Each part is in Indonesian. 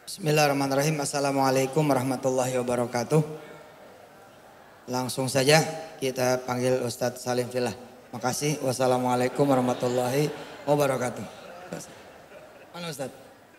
Bismillahirrahmanirrahim. Assalamualaikum warahmatullahi wabarakatuh. Langsung saja kita panggil Ustadz Salim Fillah. Makasih. Wassalamualaikum warahmatullahi wabarakatuh. Mana Ustadz?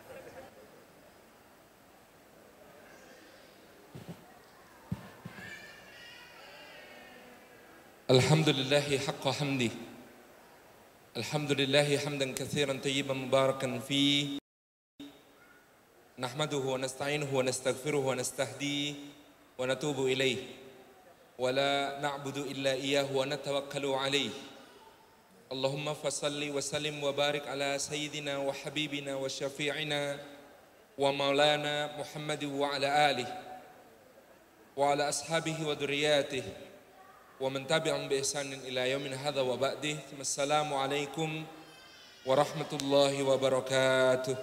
Alhamdulillahi haqqa hamdi. Alhamdulillahi hamdan katsiran tayyiban mubarakan fi. Nahmaduhu wa nasta'inuhu wa nastaghfiruhu wa nastahdi wa natubu ilaih. Wa la na'budu illa iyyahu wa natawakkalu alaih. Allahumma fasalli wa sallim wa barik ala sayyidina wa habibina wa syafi'ina wa maulana Muhammad wa ala alihi wa ala ashabihi wa dhurriyyatihi wa man tabi'ahum bi ihsanin ila yaumin hadza wa ba'dih. Assalamualaikum warahmatullahi wabarakatuh.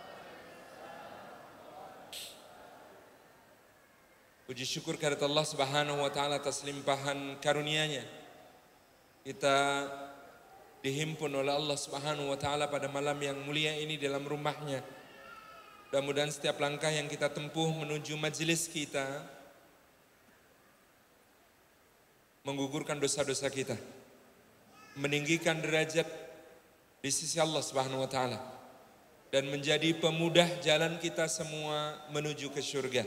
Puji syukur kehadirat Allah Subhanahu wa taala atas limpahan karunia-Nya. Kita dihimpun oleh Allah Subhanahu wa taala pada malam yang mulia ini dalam rumah-Nya. Mudah-mudahan setiap langkah yang kita tempuh menuju majelis kita menggugurkan dosa-dosa kita, meninggikan derajat di sisi Allah Subhanahu wa taala, dan menjadi pemudah jalan kita semua menuju ke surga.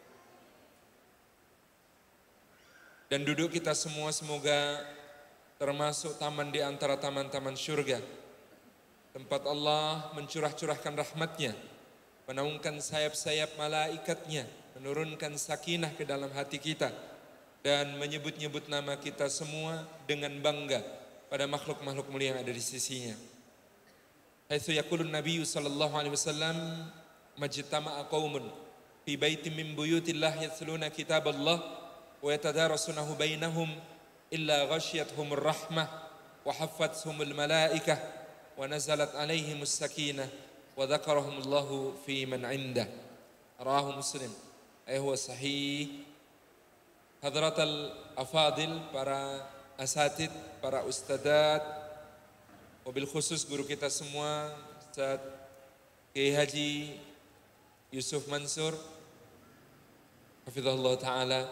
Dan duduk kita semua semoga termasuk taman di antara taman-taman surga, tempat Allah mencurah-curahkan rahmat-Nya, menaungkan sayap-sayap malaikatnya, menurunkan sakinah ke dalam hati kita, dan menyebut-nyebut nama kita semua dengan bangga pada makhluk-makhluk mulia yang ada di sisinya. Haitsu yaqulun Nabi sallallahu alaihi wasallam, majtama'a qaumun fi baitin min buyutillah yatluna kitaballah wa yatadarasunahu bainahum illa ghashiyatuhumur rahmah wa haffathumul malaikah wa nazalat alaihimus sakinah wa dzakarahumullahu fi man 'indah. Rawahu Muslim. Huwa sahih. Hadratal afadil, para asatid, para ustadzat, wabil khusus guru kita semua, Ustadz Kiai Haji Yusuf Mansur, hafizahullah ta'ala.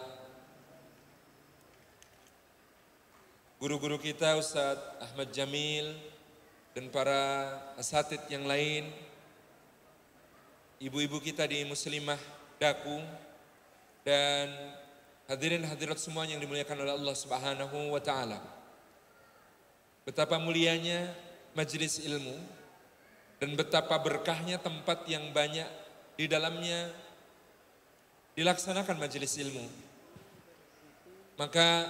Guru-guru kita Ustadz Ahmad Jamil dan para asatid yang lain, ibu-ibu kita di Muslimah Daku, dan hadirin hadirat semua yang dimuliakan oleh Allah Subhanahu wa taala. Betapa mulianya majelis ilmu dan betapa berkahnya tempat yang banyak di dalamnya dilaksanakan majelis ilmu. Maka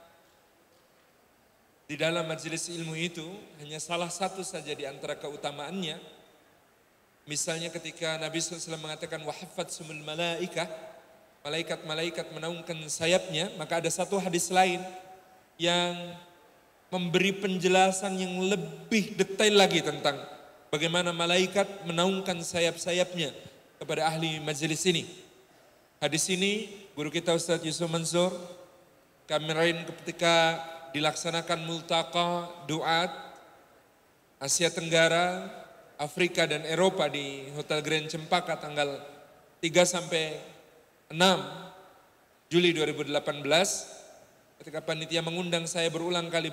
di dalam majelis ilmu itu hanya salah satu saja di antara keutamaannya. Misalnya ketika Nabi SAW mengatakan wahafatsumul malaikah, malaikat-malaikat menaungkan sayapnya, maka ada satu hadis lain yang memberi penjelasan yang lebih detail lagi tentang bagaimana malaikat menaungkan sayap-sayapnya kepada ahli majelis ini. Hadis ini guru kita Ustadz Yusuf Mansur kamerain ketika dilaksanakan multaqa duat Asia Tenggara, Afrika dan Eropa di Hotel Grand Cempaka tanggal 3 sampai 6 Juli 2018, ketika panitia mengundang saya berulang kali,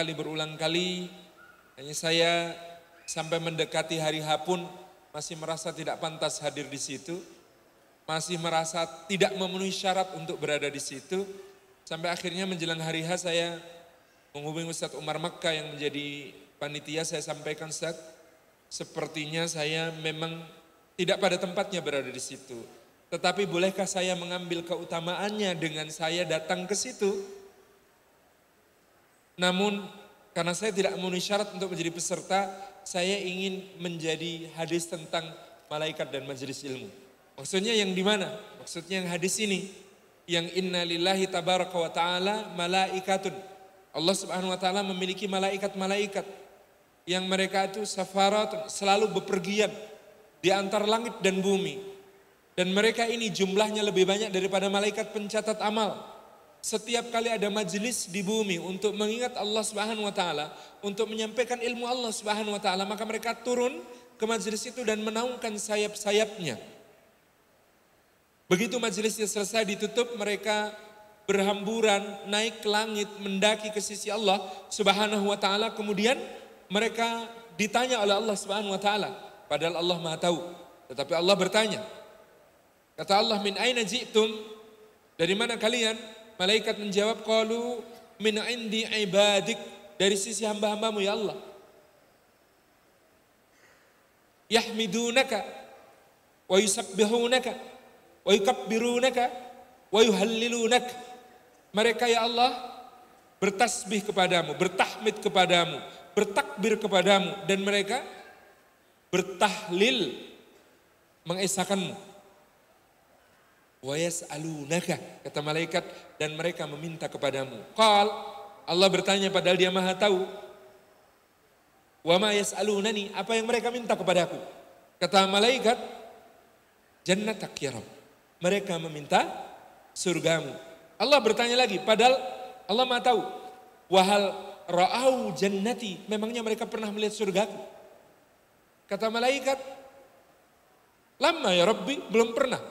hanya saya sampai mendekati hari H pun masih merasa tidak pantas hadir di situ, masih merasa tidak memenuhi syarat untuk berada di situ, sampai akhirnya menjelang hari H saya menghubungi Ustadz Umar Makkah yang menjadi panitia. Saya sampaikan, Ustadz, sepertinya saya memang tidak pada tempatnya berada di situ. Tetapi bolehkah saya mengambil keutamaannya dengan saya datang ke situ? Namun karena saya tidak memenuhi syarat untuk menjadi peserta, saya ingin menjadi hadis tentang malaikat dan majelis ilmu. Maksudnya yang di mana? Maksudnya yang hadis ini, yang inna lillahi tabaraka wa ta'ala malaikatun. Allah Subhanahu wa taala memiliki malaikat-malaikat yang mereka itu safarat, selalu bepergian di antar langit dan bumi. Dan mereka ini jumlahnya lebih banyak daripada malaikat pencatat amal. Setiap kali ada majelis di bumi untuk mengingat Allah Subhanahu wa taala, untuk menyampaikan ilmu Allah Subhanahu wa taala, maka mereka turun ke majelis itu dan menaungkan sayap-sayapnya. Begitu majelisnya selesai ditutup, mereka berhamburan naik ke langit, mendaki ke sisi Allah Subhanahu wa taala. Kemudian mereka ditanya oleh Allah Subhanahu wa taala, padahal Allah Maha tahu. Tetapi Allah bertanya. Kata Allah, "Min aina ji'tum?" Dari mana kalian? Malaikat menjawab, "Qalu min indi ibadik." Dari sisi hamba-hambamu ya Allah. Yahmidunaka wa yusabbihunaka wa yukabbirunaka wa yuhallilunaka. Mereka ya Allah bertasbih kepadamu, bertahmid kepadamu, bertakbir kepadamu, dan mereka bertahlil mengesahkanmu. Wa yas'alunaka, kata malaikat, dan mereka meminta kepadamu. Qal, Allah bertanya padahal dia Maha tahu. Wa ma yas'alunani, apa yang mereka minta kepadaku? Kata malaikat, jannatak ya Rabb. Mereka meminta surgamu. Allah bertanya lagi, padahal Allah Maha tahu. Wahal ra'au jannati, memangnya mereka pernah melihat surgaku? Kata malaikat, lama ya Rabbi, belum pernah.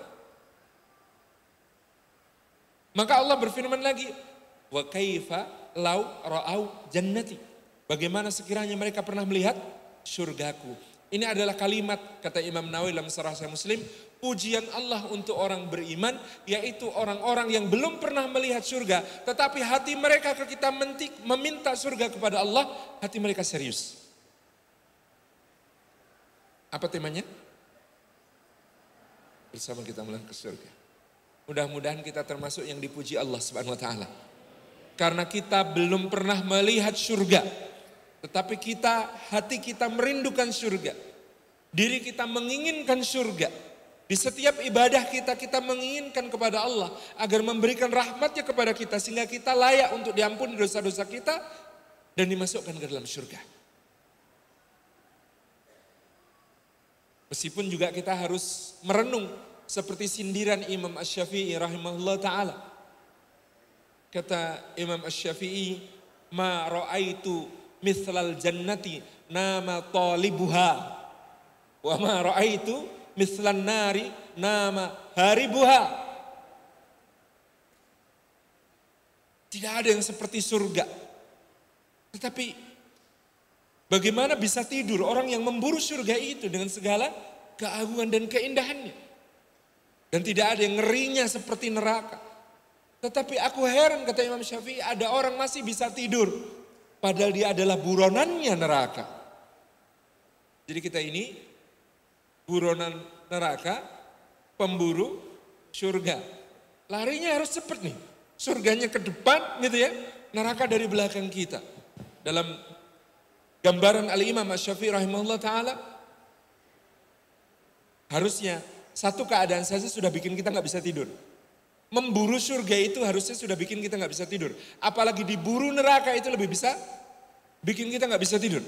Maka Allah berfirman lagi, wa kaifa lau ra'au jannati. Bagaimana sekiranya mereka pernah melihat surgaku? Ini adalah kalimat, kata Imam Nawawi dalam Syarah Sahih Muslim, pujian Allah untuk orang beriman, yaitu orang-orang yang belum pernah melihat surga, tetapi hati mereka ketika meminta surga kepada Allah, hati mereka serius. Apa temanya? Bersama kita melangkah ke surga. Mudah-mudahan kita termasuk yang dipuji Allah Subhanahu wa taala. Karena kita belum pernah melihat surga, tetapi hati kita merindukan surga. Diri kita menginginkan surga. Di setiap ibadah kita menginginkan kepada Allah agar memberikan rahmatnya kepada kita sehingga kita layak untuk diampuni dosa-dosa kita dan dimasukkan ke dalam surga. Meskipun juga kita harus merenung seperti sindiran Imam Asy-Syafi'i rahimahullah ta'ala. Kata Imam Asy-Syafi'i, ma ra'aitu mithlal jannati nama talibuha wa ma ra'aitu mithlan nari nama haribuha. Tidak ada yang seperti surga. Tetapi bagaimana bisa tidur orang yang memburu surga itu dengan segala keagungan dan keindahannya. Dan tidak ada yang ngerinya seperti neraka. Tetapi aku heran, kata Imam Syafi'i, ada orang masih bisa tidur. Padahal dia adalah buronannya neraka. Jadi kita ini buronan neraka, pemburu surga. Larinya harus cepat nih. Surganya ke depan gitu ya. Neraka dari belakang kita. Dalam gambaran Al-Imam Asy-Syafi'i rahimahullah ta'ala, harusnya satu keadaan saja sudah bikin kita nggak bisa tidur. Memburu surga itu harusnya sudah bikin kita nggak bisa tidur. Apalagi diburu neraka itu lebih bisa bikin kita nggak bisa tidur.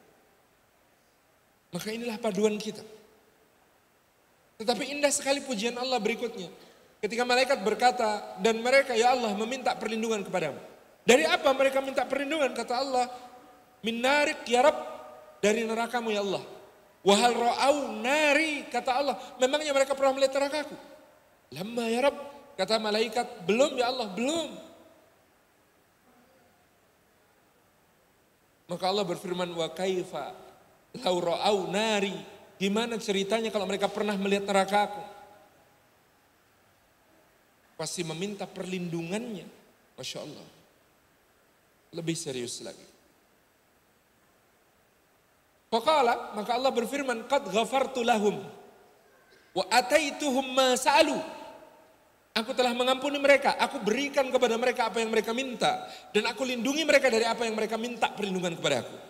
Maka inilah paduan kita. Tetapi indah sekali pujian Allah berikutnya. Ketika malaikat berkata, dan mereka ya Allah meminta perlindungan kepadamu. Dari apa mereka minta perlindungan? Kata Allah, min narik ya Rabb, dari nerakamu ya Allah. Wahal ra'au nari, kata Allah, memangnya mereka pernah melihat nerakaku? Lama ya Rabb, kata malaikat, belum ya Allah, belum. Maka Allah berfirman, wa kaifa lau ra'au nari, gimana ceritanya kalau mereka pernah melihat nerakaku? Pasti meminta perlindungannya, Masya Allah. Lebih serius lagi. Faqala, maka Allah berfirman, qad ghafartu lahum wa ataituhum ma sa'alu. Aku telah mengampuni mereka, aku berikan kepada mereka apa yang mereka minta, dan aku lindungi mereka dari apa yang mereka minta perlindungan kepada aku.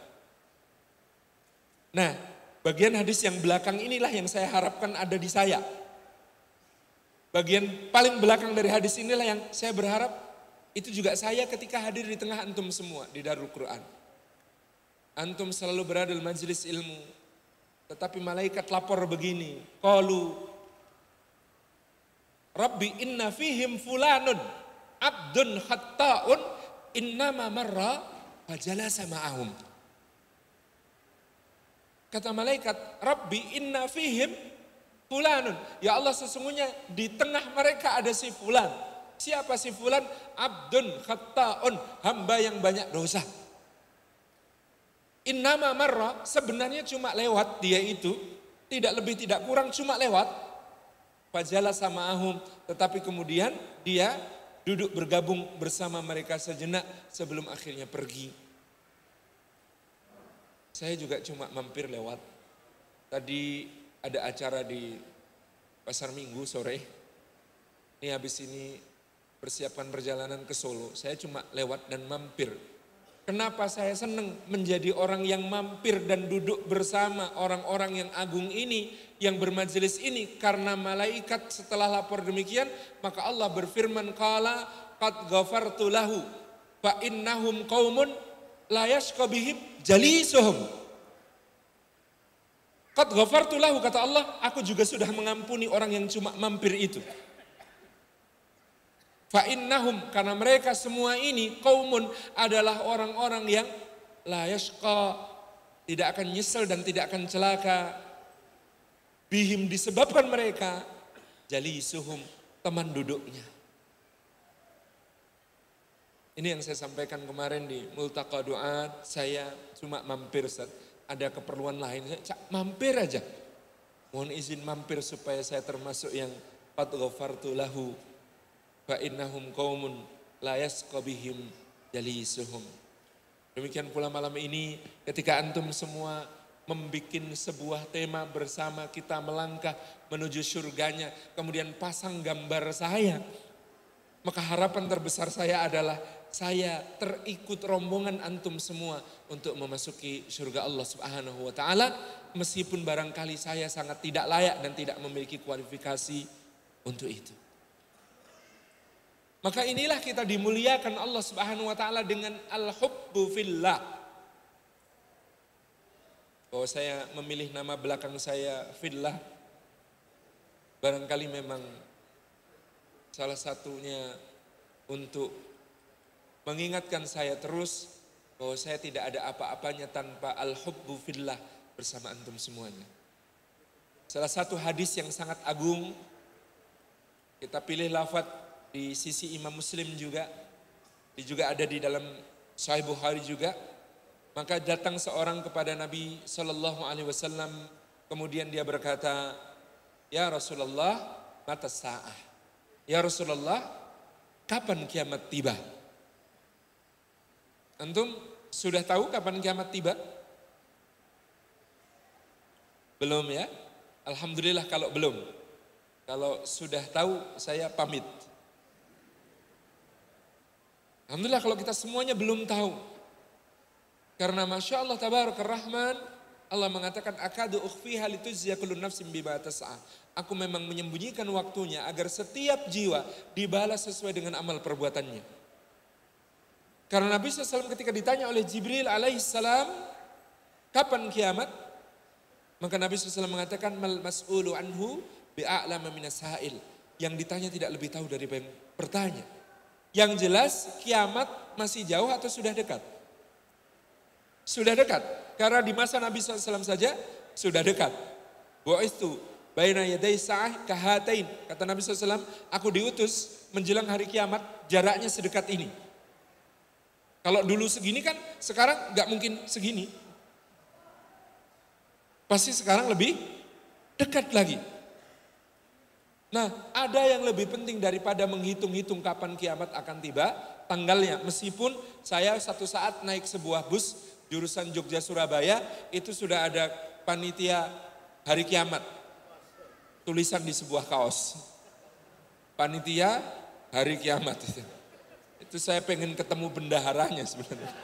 Nah, bagian hadis yang belakang inilah yang saya harapkan ada di saya. Bagian paling belakang dari hadis inilah yang saya berharap itu juga saya ketika hadir di tengah antum semua di Darul Quran. Antum selalu berada di majelis ilmu, tetapi malaikat lapor begini, qalu Rabbi inna fihim fulanun abdun khatta'un innama marra fajalasa ma'ahum. Kata malaikat, Rabbi inna fihim fulanun. Ya Allah, sesungguhnya di tengah mereka ada si fulan. Siapa si fulan? Abdun khatta'un, hamba yang banyak dosa. Innama marra, sebenarnya cuma lewat dia itu, tidak lebih tidak kurang, cuma lewat. Fajala sama'ahum, tetapi kemudian dia duduk bergabung bersama mereka sejenak sebelum akhirnya pergi. Saya juga cuma mampir lewat. Tadi ada acara di Pasar Minggu sore. Ini habis ini persiapan perjalanan ke Solo. Saya cuma lewat dan mampir. Kenapa saya senang menjadi orang yang mampir dan duduk bersama orang-orang yang agung ini, yang bermajelis ini? Karena malaikat setelah lapor demikian, maka Allah berfirman, qala qad ghafartu lahu fa innahum qaumun la yashqa bihim jalisuhum. Qad ghafartu lahu, kata Allah, aku juga sudah mengampuni orang yang cuma mampir itu. Fa'innahum, karena mereka semua ini qaumun adalah orang-orang yang la yashqa, tidak akan nyesel dan tidak akan celaka. Bihim, disebabkan mereka, jalisuhum, teman duduknya. Ini yang saya sampaikan kemarin di Multaqa Duat. Saya cuma mampir, Ustaz. Ada keperluan lain, saya mampir aja. Mohon izin mampir supaya saya termasuk yang qad ghafartu lahu fa innahum qaumun la yasqa bihim jalisuhum. Demikian pula malam ini ketika antum semua membikin sebuah tema bersama, kita melangkah menuju surganya, kemudian pasang gambar saya, maka harapan terbesar saya adalah saya terikut rombongan antum semua untuk memasuki surga Allah Subhanahu wa taala, meskipun barangkali saya sangat tidak layak dan tidak memiliki kualifikasi untuk itu. Maka inilah kita dimuliakan Allah Subhanahu wa taala dengan al-hubbu fillah. Bahwa saya memilih nama belakang saya fillah, barangkali memang salah satunya untuk mengingatkan saya terus bahwa saya tidak ada apa-apanya tanpa al-hubbu fillah bersama antum semuanya. Salah satu hadis yang sangat agung, kita pilih lafadz di sisi Imam Muslim juga ada di dalam Sahih Bukhari juga. Maka datang seorang kepada Nabi Sallallahu Alaihi Wasallam, kemudian dia berkata, ya Rasulullah, mata sa'ah. Ya Rasulullah, kapan kiamat tiba? Antum sudah tahu kapan kiamat tiba? Belum ya? Alhamdulillah kalau belum. Kalau sudah tahu, saya pamit. Alhamdulillah kalau kita semuanya belum tahu. Karena Masya Allah Tabarakar Rahman, Allah mengatakan, akadu ukhfiha litujziya kullu nafsin bima tas'a. Aku memang menyembunyikan waktunya agar setiap jiwa dibalas sesuai dengan amal perbuatannya. Karena Nabi SAW ketika ditanya oleh Jibril alaihissalam, kapan kiamat? Maka Nabi SAW mengatakan, mal mas'ulu anhu bi'a'lama minas sa'il. Yang ditanya tidak lebih tahu dari yang bertanya. Yang jelas kiamat masih jauh atau sudah dekat? Sudah dekat. Karena di masa Nabi SAW saja sudah dekat. Bu'istu baina yaday sa'ah kahatain. Kata Nabi SAW, aku diutus menjelang hari kiamat, jaraknya sedekat ini. Kalau dulu segini kan, sekarang gak mungkin segini. Pasti sekarang lebih dekat lagi. Nah, ada yang lebih penting daripada menghitung-hitung kapan kiamat akan tiba, tanggalnya. Meskipun saya satu saat naik sebuah bus jurusan Jogja Surabaya, itu sudah ada panitia hari kiamat. Tulisan di sebuah kaos. Panitia hari kiamat itu. Itu saya pengen ketemu bendaharanya sebenarnya.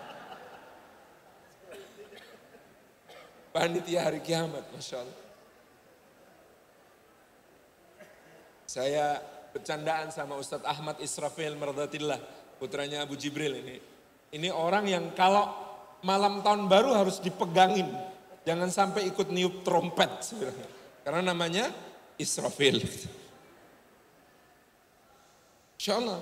Panitia hari kiamat, Masya Allah. Saya bercandaan sama Ustadz Ahmad Israfil Mardatillah, putranya Abu Jibril ini. Ini orang yang kalau malam tahun baru harus dipegangin. Jangan sampai ikut niup trompet sebenarnya. Karena namanya Israfil. Insya Allah.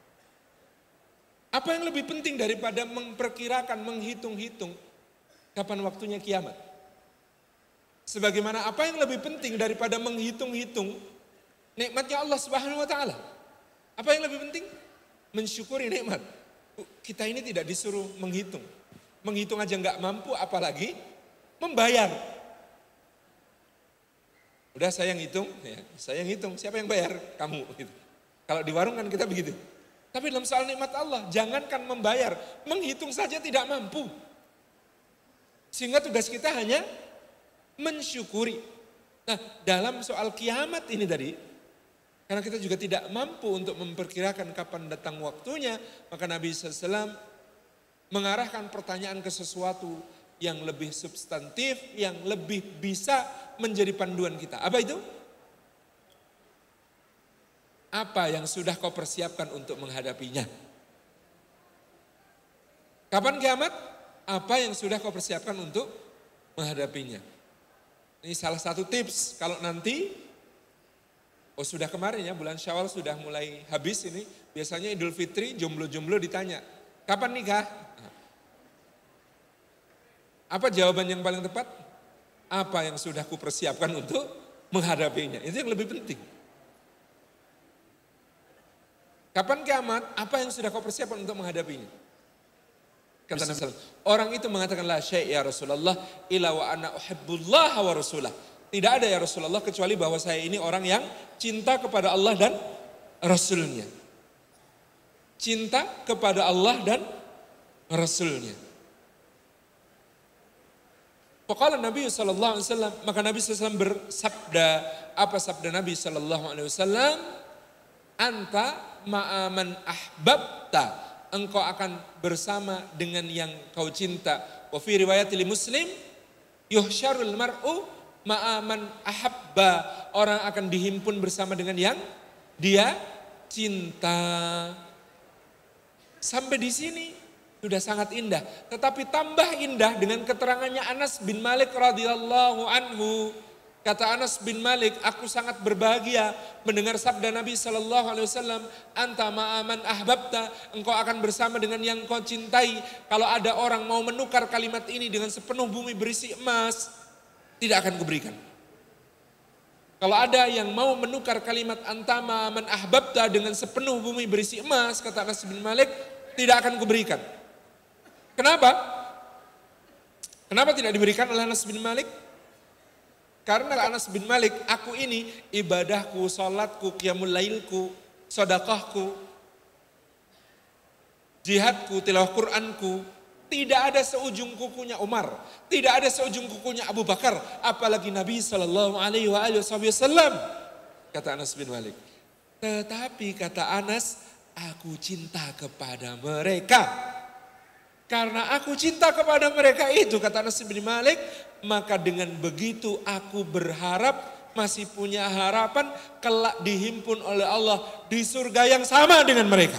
Apa yang lebih penting daripada memperkirakan, menghitung-hitung kapan waktunya kiamat? Sebagaimana apa yang lebih penting daripada menghitung-hitung nikmatnya Allah Subhanahu wa taala? Apa yang lebih penting? Mensyukuri nikmat. Kita ini tidak disuruh menghitung. Menghitung aja nggak mampu, apalagi membayar. Udah saya yang hitung, ya, saya yang hitung. Siapa yang bayar? Kamu. Gitu. Kalau di warung kan kita begitu. Tapi dalam soal nikmat Allah, jangankan membayar, menghitung saja tidak mampu. Sehingga tugas kita hanya mensyukuri. Nah, dalam soal kiamat ini tadi, karena kita juga tidak mampu untuk memperkirakan kapan datang waktunya, maka Nabi SAW mengarahkan pertanyaan ke sesuatu yang lebih substantif, yang lebih bisa menjadi panduan kita. Apa itu? Apa yang sudah kau persiapkan untuk menghadapinya? Kapan kiamat? Apa yang sudah kau persiapkan untuk menghadapinya? Ini salah satu tips kalau nanti, sudah kemarin ya, bulan Syawal sudah mulai habis ini, biasanya Idul Fitri jomblo-jomblo ditanya, kapan nikah? Apa jawaban yang paling tepat? Apa yang sudah kupersiapkan untuk menghadapinya? Itu yang lebih penting. Kapan kiamat? Apa yang sudah kau persiapkan untuk menghadapinya? Kata Nabi SAW, orang itu mengatakan la syai' ya Rasulullah illa wa ana uhibbullah wa rasulah. Tidak ada ya Rasulullah kecuali bahwa saya ini orang yang cinta kepada Allah dan Rasulnya. Cinta kepada Allah dan Rasulnya. Faqala Nabi SAW, maka Nabi SAW bersabda, apa sabda Nabi SAW? Anta ma'aman ahbabta. Engkau akan bersama dengan yang kau cinta. Wa fi riwayat li Muslim, yuhsyarul mar'u ma'aman ahabba. Orang akan dihimpun bersama dengan yang dia cinta. Sampai di sini sudah sangat indah. Tetapi tambah indah dengan keterangannya Anas bin Malik radhiyallahu anhu. Kata Anas bin Malik, aku sangat berbahagia mendengar sabda Nabi SAW, anta ma'aman ahbabta, engkau akan bersama dengan yang kau cintai. Kalau ada orang mau menukar kalimat ini dengan sepenuh bumi berisi emas, tidak akan kuberikan. Kalau ada yang mau menukar kalimat anta ma'aman ahbabta dengan sepenuh bumi berisi emas, kata Anas bin Malik, tidak akan kuberikan. Kenapa? Kenapa tidak diberikan oleh Anas bin Malik? Karena Anas bin Malik, aku ini ibadahku, salatku, qiyamul lailku, sedekahku, jihadku, tilawah Qur'anku, tidak ada seujung kukunya Umar, tidak ada seujung kukunya Abu Bakar, apalagi Nabi SAW. Kata Anas bin Malik. Tetapi kata Anas, aku cinta kepada mereka. Karena aku cinta kepada mereka itu, kata Anas bin Malik, maka dengan begitu aku berharap, masih punya harapan kelak dihimpun oleh Allah di surga yang sama dengan mereka.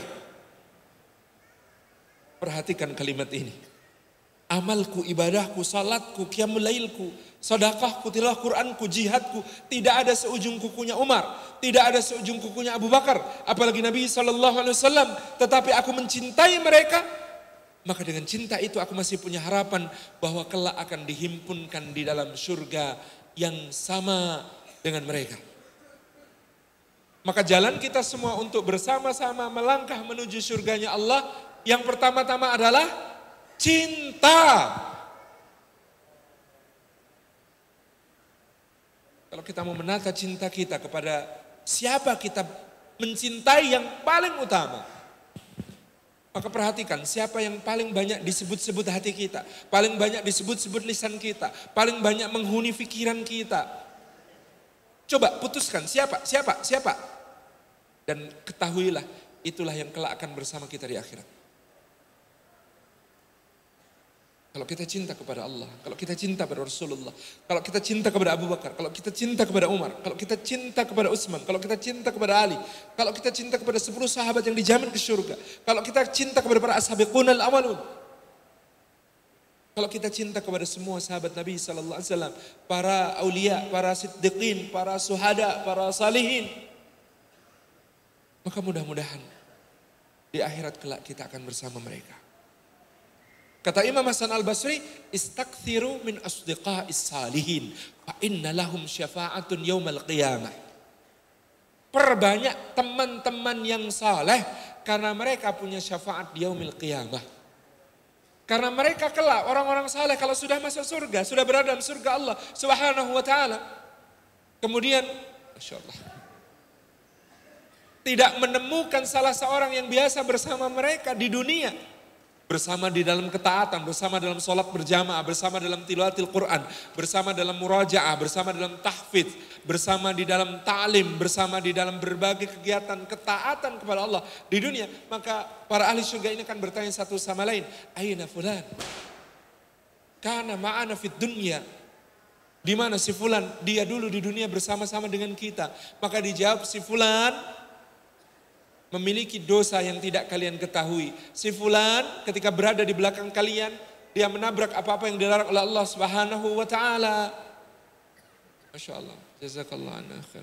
Perhatikan kalimat ini. Amalku, ibadahku, salatku, qiyamul lailku, sedekahku, tilawah Qur'anku, jihadku, tidak ada seujung kukunya Umar, tidak ada seujung kukunya Abu Bakar, apalagi Nabi SAW. Tetapi aku mencintai mereka. Maka dengan cinta itu aku masih punya harapan bahwa kelak akan dihimpunkan di dalam surga yang sama dengan mereka. Maka jalan kita semua untuk bersama-sama melangkah menuju surganya Allah, yang pertama-tama adalah cinta. Kalau kita mau menata cinta kita kepada siapa kita mencintai yang paling utama, maka perhatikan siapa yang paling banyak disebut-sebut hati kita, paling banyak disebut-sebut lisan kita, paling banyak menghuni pikiran kita. Coba putuskan siapa. Dan ketahuilah itulah yang kelak akan bersama kita di akhirat. Kalau kita cinta kepada Allah, kalau kita cinta kepada Rasulullah, kalau kita cinta kepada Abu Bakar, kalau kita cinta kepada Umar, kalau kita cinta kepada Utsman, kalau kita cinta kepada Ali, kalau kita cinta kepada 10 sahabat yang dijamin ke surga, kalau kita cinta kepada para ashabiqunal awalun, kalau kita cinta kepada semua sahabat Nabi SAW, para aulia, para siddiqin, para suhada, para salihin, maka mudah-mudahan di akhirat kelak kita akan bersama mereka. Kata Imam Hasan Al-Basri, istakthiru min asdiqa'is salihin, fa inna lahum syafa'atun yaumal qiyamah. Perbanyak teman-teman yang saleh, karena mereka punya syafaat di yaumil qiyamah. Karena mereka kelak orang-orang saleh kalau sudah masuk surga, sudah berada dalam surga Allah Subhanahu wa taala. Kemudian, Masya Allah, tidak menemukan salah seorang yang biasa bersama mereka di dunia. Bersama di dalam ketaatan, bersama dalam sholat berjamaah, bersama dalam tilawatil Quran, bersama dalam murajaah, bersama dalam tahfidz, bersama di dalam ta'lim, bersama di dalam berbagai kegiatan ketaatan kepada Allah di dunia. Maka para ahli surga ini akan bertanya satu sama lain, aina fulan? Kana ma'ana fid dunya. Di mana si fulan? Dia dulu di dunia bersama-sama dengan kita. Maka dijawab, si fulan memiliki dosa yang tidak kalian ketahui. Si fulan ketika berada di belakang kalian, dia menabrak apa-apa yang dilarang oleh Allah Subhanahu wa taala. Masya Allah. Jazakallah anna khair.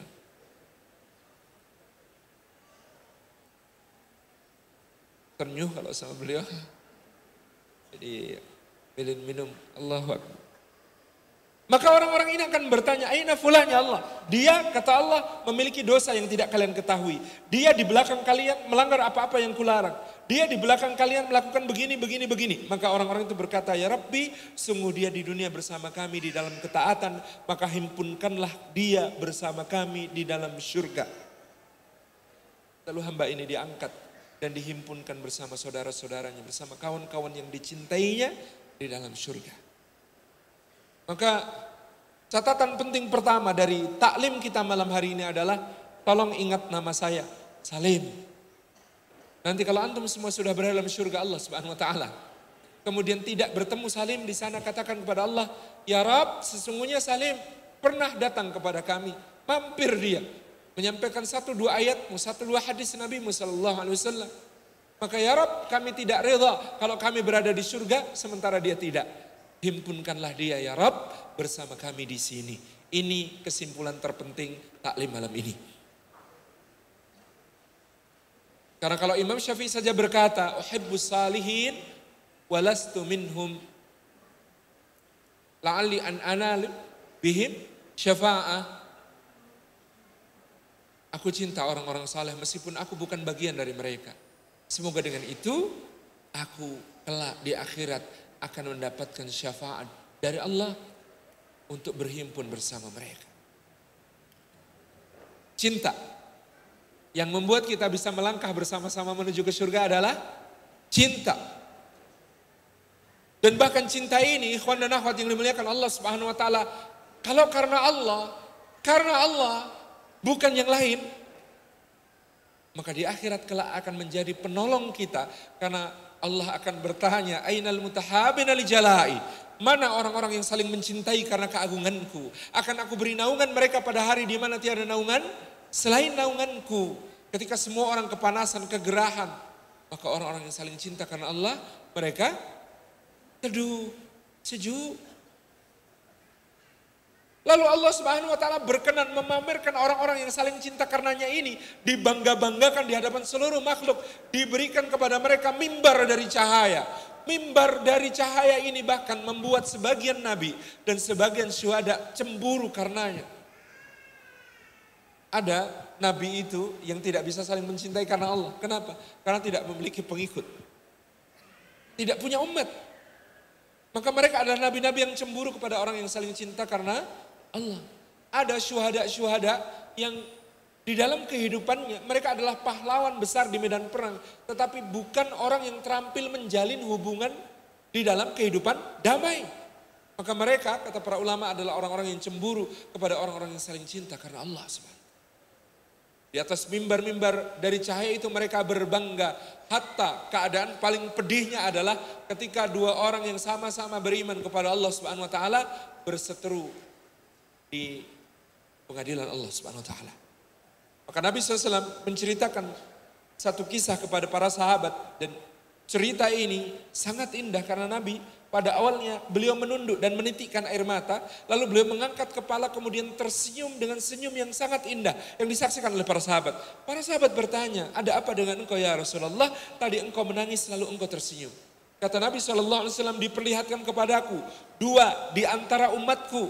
Ternyuh kalau sama beliau. Jadi minum. Allahu Akbar. Maka orang-orang ini akan bertanya, aina fulan ya Allah? Dia, kata Allah, memiliki dosa yang tidak kalian ketahui. Dia di belakang kalian melanggar apa-apa yang kularang. Dia di belakang kalian melakukan begini. Maka orang-orang itu berkata, ya Rabbi, sungguh dia di dunia bersama kami di dalam ketaatan, maka himpunkanlah dia bersama kami di dalam syurga. Lalu hamba ini diangkat dan dihimpunkan bersama saudara-saudaranya, bersama kawan-kawan yang dicintainya di dalam syurga. Maka catatan penting pertama dari taklim kita malam hari ini adalah tolong ingat nama saya, Salim. Nanti kalau antum semua sudah berada dalam surga Allah Subhanahu wa taala, kemudian tidak bertemu Salim di sana, katakan kepada Allah, ya Rabb, sesungguhnya Salim pernah datang kepada kami, mampir dia menyampaikan 1-2 ayatmu, 1-2 hadis Nabi sallallahu alaihi wasallam. Maka ya Rabb, kami tidak rela kalau kami berada di surga sementara dia tidak. Himpunkanlah dia ya Rabb bersama kami di sini. Ini kesimpulan terpenting taklim malam ini. Karena kalau Imam Syafi'i saja berkata, uhibbus salihin walastu minhum la'alli an anal bihim syafa'ah. Aku cinta orang-orang saleh meskipun aku bukan bagian dari mereka. Semoga dengan itu aku kelak di akhirat akan mendapatkan syafaat dari Allah untuk berhimpun bersama mereka. Cinta yang membuat kita bisa melangkah bersama-sama menuju ke surga adalah cinta. Dan bahkan cinta ini, ikhwan dan akhwat yang dimuliakan Allah Subhanahu wa taala, kalau karena Allah, bukan yang lain, maka di akhirat kelak akan menjadi penolong kita, karena Allah akan bertanya, ainal mutahabina li jalai? Mana orang-orang yang saling mencintai karena keagunganku? Akan aku beri naungan mereka pada hari di mana tiada naungan selain naunganku. Ketika semua orang kepanasan, kegerahan, maka orang-orang yang saling cinta karena Allah, mereka teduh, sejuk. Lalu Allah Subhanahu wa taala berkenan memamerkan orang-orang yang saling cinta karenanya ini, dibangga-banggakan di hadapan seluruh makhluk, diberikan kepada mereka mimbar dari cahaya. Mimbar dari cahaya ini bahkan membuat sebagian nabi dan sebagian syuhada cemburu karenanya. Ada nabi itu yang tidak bisa saling mencintai karena Allah. Kenapa? Karena tidak memiliki pengikut. Tidak punya umat. Maka mereka adalah nabi-nabi yang cemburu kepada orang yang saling cinta karena Allah. Ada syuhada-syuhada yang di dalam kehidupannya mereka adalah pahlawan besar di medan perang. Tetapi bukan orang yang terampil menjalin hubungan di dalam kehidupan damai. Maka mereka, kata para ulama, adalah orang-orang yang cemburu kepada orang-orang yang saling cinta karena Allah SWT. Di atas mimbar-mimbar dari cahaya itu mereka berbangga. Hatta keadaan paling pedihnya adalah ketika dua orang yang sama-sama beriman kepada Allah Subhanahu wa taala berseteru di pengadilan Allah Subhanahu wa taala. Maka Nabi SAW menceritakan satu kisah kepada para sahabat, dan cerita ini sangat indah karena Nabi pada awalnya beliau menunduk dan menitikkan air mata, lalu beliau mengangkat kepala kemudian tersenyum dengan senyum yang sangat indah yang disaksikan oleh para sahabat. Para sahabat bertanya, ada apa dengan engkau ya Rasulullah? Tadi engkau menangis lalu engkau tersenyum. Kata Nabi SAW, diperlihatkan kepadaku 2 di antara umatku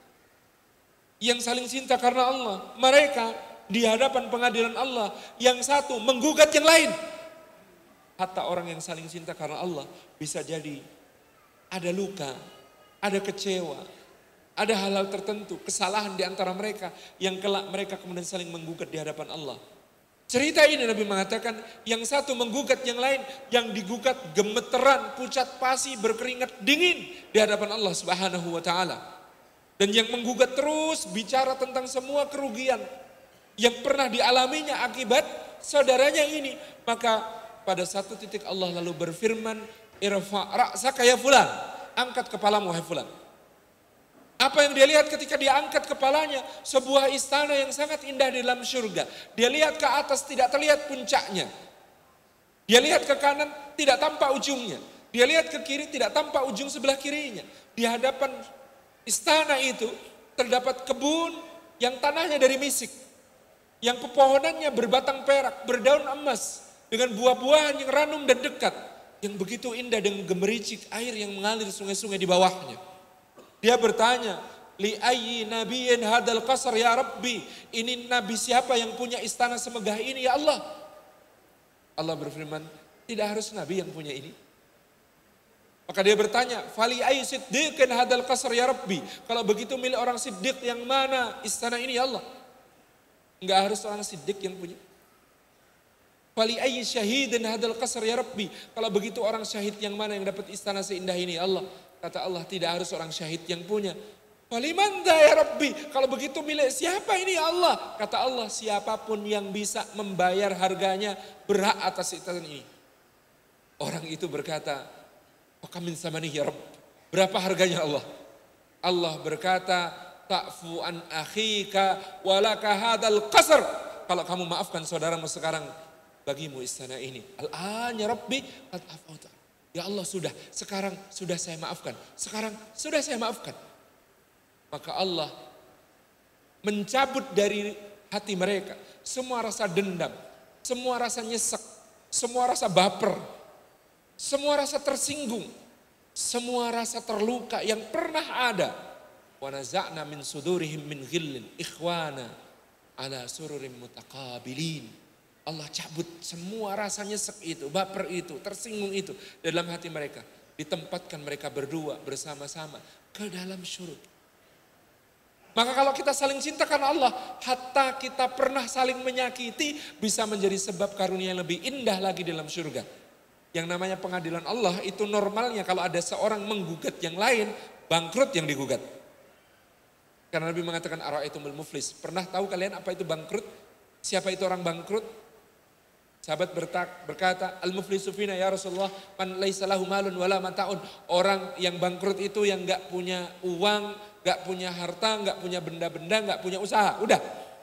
yang saling cinta karena Allah. Mereka di hadapan pengadilan Allah, yang satu menggugat yang lain. Hatta orang yang saling cinta karena Allah bisa jadi ada luka, ada kecewa, ada hal-hal tertentu, kesalahan di antara mereka yang kelak mereka kemudian saling menggugat di hadapan Allah. Cerita ini Nabi mengatakan yang satu menggugat yang lain, yang digugat gemeteran, pucat pasi, berkeringat dingin di hadapan Allah Subhanahu wa taala. Dan yang menggugat terus bicara tentang semua kerugian yang pernah dialaminya akibat saudaranya ini. Maka pada satu titik Allah lalu berfirman, irfa ra'saka ya fulan, angkat kepalamu hai fulan. Apa yang dia lihat ketika dia angkat kepalanya? Sebuah istana yang sangat indah di dalam surga. Dia lihat ke atas tidak terlihat puncaknya. Dia lihat ke kanan tidak tampak ujungnya. Dia lihat ke kiri tidak tampak ujung sebelah kirinya. Di hadapan istana itu terdapat kebun yang tanahnya dari misik. Yang pepohonannya berbatang perak, berdaun emas. Dengan buah-buahan yang ranum dan dekat. Yang begitu indah dengan gemericik air yang mengalir sungai-sungai di bawahnya. Dia bertanya, li ayyi nabiyyin hadal qasr ya Rabbi? Ini nabi siapa yang punya istana semegah ini ya Allah? Allah berfirman, tidak harus nabi yang punya ini. Maka dia bertanya, fali ayyi siddiqin hadal qasr ya Rabbi? Kalau begitu milik orang siddiq yang mana istana ini ya Allah? Enggak harus orang siddiq yang punya. Fali ayyi syahidin hadal qasr ya Rabbi? Kalau begitu orang syahid yang mana yang dapat istana seindah ini ya Allah? Kata Allah, tidak harus orang syahid yang punya. Falimanda ya Rabbi? Kalau begitu milik siapa ini ya Allah? Kata Allah, siapapun yang bisa membayar harganya berhak atas istana ini. Orang itu berkata, wakamin samani ya Rabb. Berapa harganya Allah? Allah berkata, ta'fu an akhika walaka hadal qasr. Kalau kamu maafkan saudaramu sekarang, bagimu istana ini. Al-an ya Rabbi, qad afauta. Ya Allah sekarang sudah saya maafkan. Sekarang sudah saya maafkan. Maka Allah mencabut dari hati mereka semua rasa dendam, semua rasa nyesek, semua rasa baper, semua rasa tersinggung, semua rasa terluka yang pernah ada. Wa naza'na min sudurihim min ghillin ikhwana ala sururin mutaqabilin. Allah cabut semua rasa nyesek itu, baper itu, tersinggung itu dalam hati mereka. Ditempatkan mereka berdua bersama-sama ke dalam surga. Maka kalau kita saling cinta karena Allah, hatta kita pernah saling menyakiti, bisa menjadi sebab karunia yang lebih indah lagi dalam surga. Yang namanya pengadilan Allah itu normalnya kalau ada seorang menggugat yang lain, bangkrut yang digugat. Karena Nabi mengatakan ara'aitumul muflis. Pernah tahu kalian apa itu bangkrut? Siapa itu orang bangkrut? Sahabat berkata, al-muflisu fina ya Rasulullah, man laisa lahu malun wala mataun. Orang yang bangkrut itu yang enggak punya uang, enggak punya harta, enggak punya benda-benda, enggak punya usaha. Udah.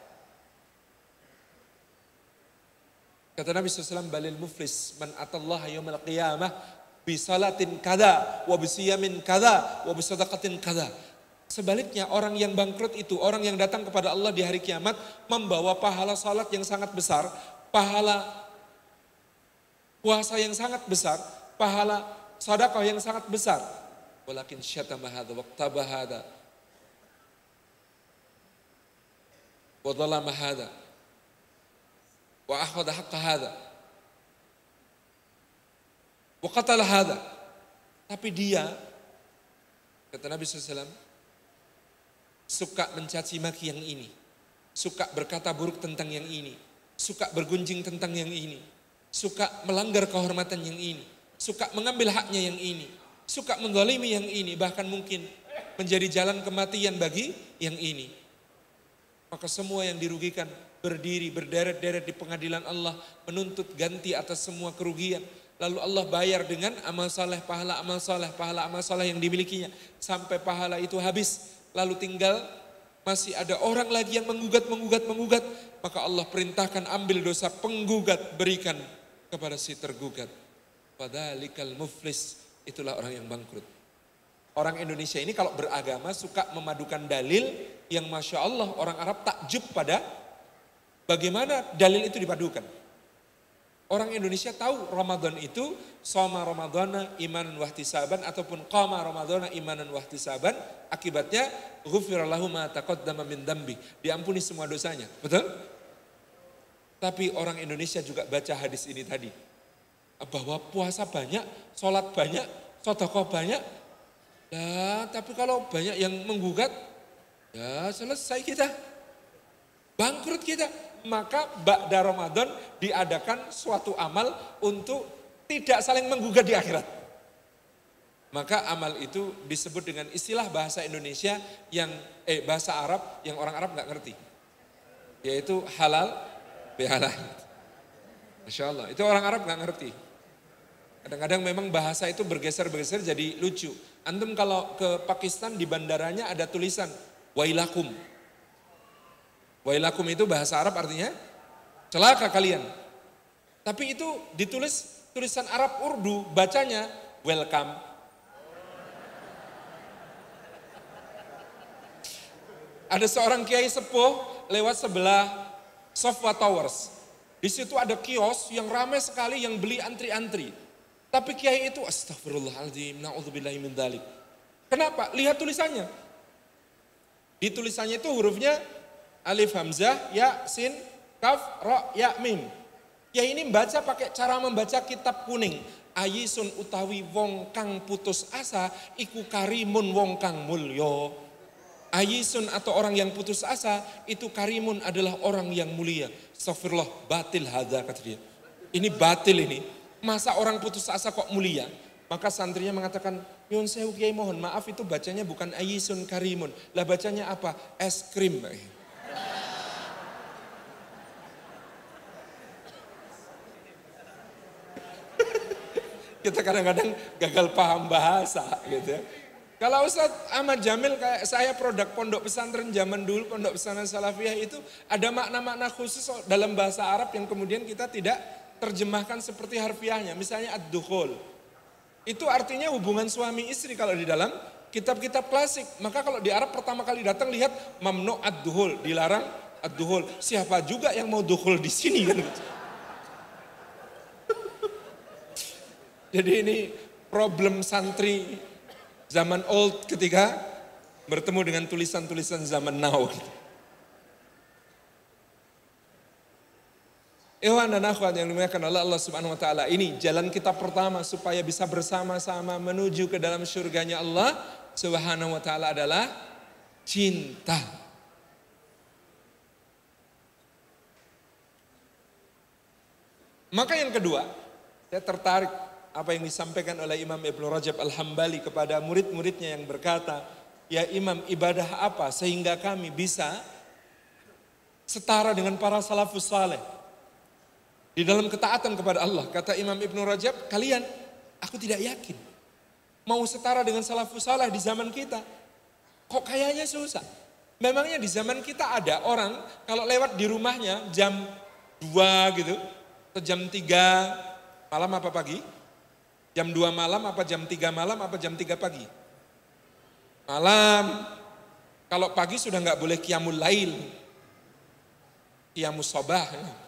Kata Nabi SAW, balil muflis man atallaha yaumal qiyamah bi salatin kada wa bi siyamin kada wa bi sadaqatin kada. Sebaliknya orang yang bangkrut itu, orang yang datang kepada Allah di hari kiamat membawa pahala salat yang sangat besar, pahala puasa yang sangat besar, pahala sedekah yang sangat besar. Walakin syatama hadza waqtaba hadza wa dhalama hadza wa akhadha haqqa hadza wa qatala hadza. Tapi dia, kata Nabi SAW, suka mencaci maki yang ini, suka berkata buruk tentang yang ini, suka bergunjing tentang yang ini, suka melanggar kehormatan yang ini, suka mengambil haknya yang ini, suka menzalimi yang ini, bahkan mungkin menjadi jalan kematian bagi yang ini. Maka semua yang dirugikan berdiri berderet-deret di pengadilan Allah menuntut ganti atas semua kerugian. Lalu Allah bayar dengan amal saleh, pahala amal saleh, pahala amal saleh yang dimilikinya. Sampai pahala itu habis, lalu tinggal masih ada orang lagi yang menggugat. Maka Allah perintahkan ambil dosa penggugat, berikan kepada si tergugat. Fadzalikal muflis, itulah orang yang bangkrut. Orang Indonesia ini kalau beragama suka memadukan dalil yang Masya Allah orang Arab takjub pada bagaimana dalil itu dipadukan. Orang Indonesia tahu Ramadan itu soma Ramadana imanan wahtisaban ataupun qama Ramadana imanan wahtisaban, akibatnya ghufira lahu ma taqaddama min dambi, diampuni semua dosanya. Betul? Tapi orang Indonesia juga baca hadis ini tadi, bahwa puasa banyak, sholat banyak, sedekah banyak. Nah, tapi kalau banyak yang menggugat, ya selesai kita. Bangkrut kita. Maka ba'da Ramadan diadakan suatu amal untuk tidak saling menggugat di akhirat. Maka amal itu disebut dengan istilah bahasa Indonesia yang bahasa Arab yang orang Arab nggak ngerti. Yaitu halal bihalal. Masya Allah, itu orang Arab nggak ngerti. Kadang-kadang memang bahasa itu bergeser-bergeser jadi lucu. Antum kalau ke Pakistan di bandaranya ada tulisan wailakum. Wailakum itu bahasa Arab artinya celaka kalian. Tapi itu ditulis tulisan Arab Urdu, bacanya welcome. Ada seorang kiai sepuh lewat sebelah Sofwa Towers. Di situ ada kios yang ramai sekali yang beli antri-antri. Tapi kiai itu astagfirullahaladzim, na'udzubillahi min dzalik. Kenapa? Lihat tulisannya. Di tulisannya itu hurufnya alif hamzah, ya, sin, kaf, ro, ya, mim. Ya ini membaca pakai cara membaca kitab kuning. Ayisun utawi wong kang putus asa, iku karimun wong kang mulya. Ayisun atau orang yang putus asa, itu karimun adalah orang yang mulia. Astagfirullah, batil hadza kata dia. Ini batil ini. Masa orang putus asa kok mulia? Maka santrinya mengatakan, Yun sewu kiai mohon maaf itu bacanya bukan ayisun karimun. Lah bacanya apa? Es krim. Kita kadang-kadang gagal paham bahasa gitu ya. Kalau Ustadz Ahmad Jamil kayak saya produk pondok pesantren zaman dulu, pondok pesantren salafiyah itu ada makna-makna khusus dalam bahasa Arab yang kemudian kita tidak terjemahkan seperti harfiahnya. Misalnya ad-dukhul. Itu artinya hubungan suami istri kalau di dalam kitab-kitab klasik. Maka kalau di Arab pertama kali datang lihat mamnu ad-dukhul, dilarang ad-dukhul. Siapa juga yang mau dukhul di sini kan gitu. Jadi ini problem santri zaman old ketika bertemu dengan tulisan-tulisan zaman now. Ikhwan dan akhwat yang dimuliakan oleh Allah Subhanahu wa taala, ini jalan kita pertama supaya bisa bersama-sama menuju ke dalam surganya Allah Subhanahu wa taala adalah cinta. Maka yang kedua, saya tertarik apa yang disampaikan oleh Imam Ibnu Rajab Al-Hambali kepada murid-muridnya yang berkata, ya Imam, ibadah apa sehingga kami bisa setara dengan para salafus saleh di dalam ketaatan kepada Allah? Kata Imam Ibnu Rajab, kalian, aku tidak yakin mau setara dengan salafus saleh di zaman kita. Kok kayaknya susah? Memangnya di zaman kita ada orang kalau lewat di rumahnya jam 2 gitu, atau jam 3 malam apa pagi? Jam 2 malam apa jam 3 malam apa jam 3 pagi? Malam. Kalau pagi sudah nggak boleh qiyamul lail. Qiyamus sabah.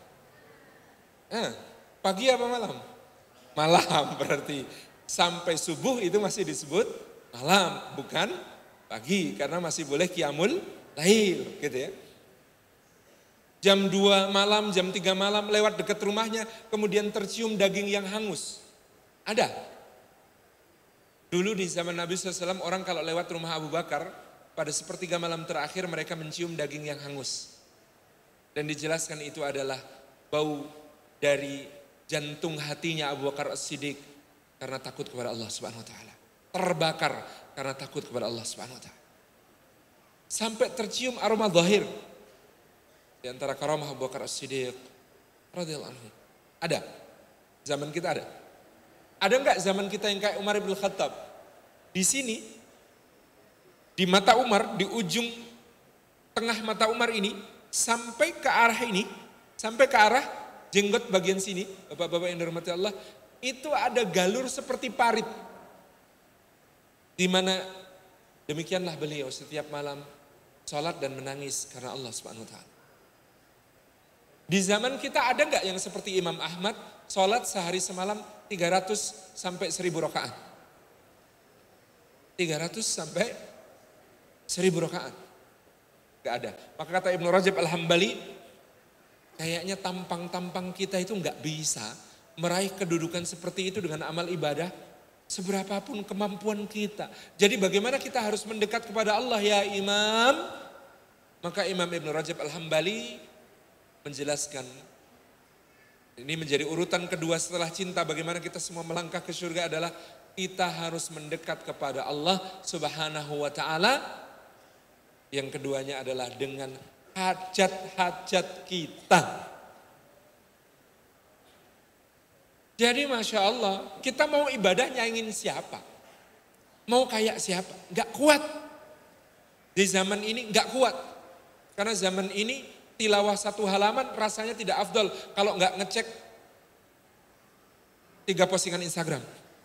Pagi apa malam? Malam berarti. Sampai subuh itu masih disebut malam, bukan pagi. Karena masih boleh qiyamul lail gitu ya. Jam 2 malam, jam 3 malam lewat dekat rumahnya, kemudian tercium daging yang hangus. Ada. Dulu di zaman Nabi SAW orang kalau lewat rumah Abu Bakar, pada sepertiga malam terakhir mereka mencium daging yang hangus. Dan dijelaskan itu adalah bau dari jantung hatinya Abu Bakar As-Siddiq karena takut kepada Allah Subhanahu wa taala. Terbakar karena takut kepada Allah Subhanahu wa taala. Sampai tercium aroma zahir di antara karamah Abu Bakar As-Siddiq radhiyallahu anhu. Ada. Zaman kita ada. Ada enggak zaman kita yang kayak Umar bin Khattab? Di sini, di mata Umar, di ujung tengah mata Umar ini, sampai ke arah ini, sampai ke arah jenggot bagian sini, bapak-bapak yang dirahmati Allah, itu ada galur seperti parit. Di mana demikianlah beliau setiap malam sholat dan menangis karena Allah Subhanahu wa taala. Di zaman kita ada nggak yang seperti Imam Ahmad, sholat sehari semalam 300 sampai 1000 rakaat? 300 sampai 1000 rakaat. Gak ada. Maka kata Ibnu Rajab Al-Hambali, kayaknya tampang-tampang kita itu nggak bisa meraih kedudukan seperti itu dengan amal ibadah seberapapun kemampuan kita. Jadi bagaimana kita harus mendekat kepada Allah ya Imam? Maka Imam Ibnu Rajab Al-Hambali menjelaskan, ini menjadi urutan kedua setelah cinta, bagaimana kita semua melangkah ke surga adalah kita harus mendekat kepada Allah Subhanahu wa taala. Yang keduanya adalah dengan hajat-hajat kita. Jadi Masya Allah, kita mau ibadah nyaingin siapa? Mau kayak siapa? Gak kuat. Di zaman ini gak kuat. Karena zaman ini tilawah 1 halaman rasanya tidak afdol kalau gak ngecek 3 postingan Instagram.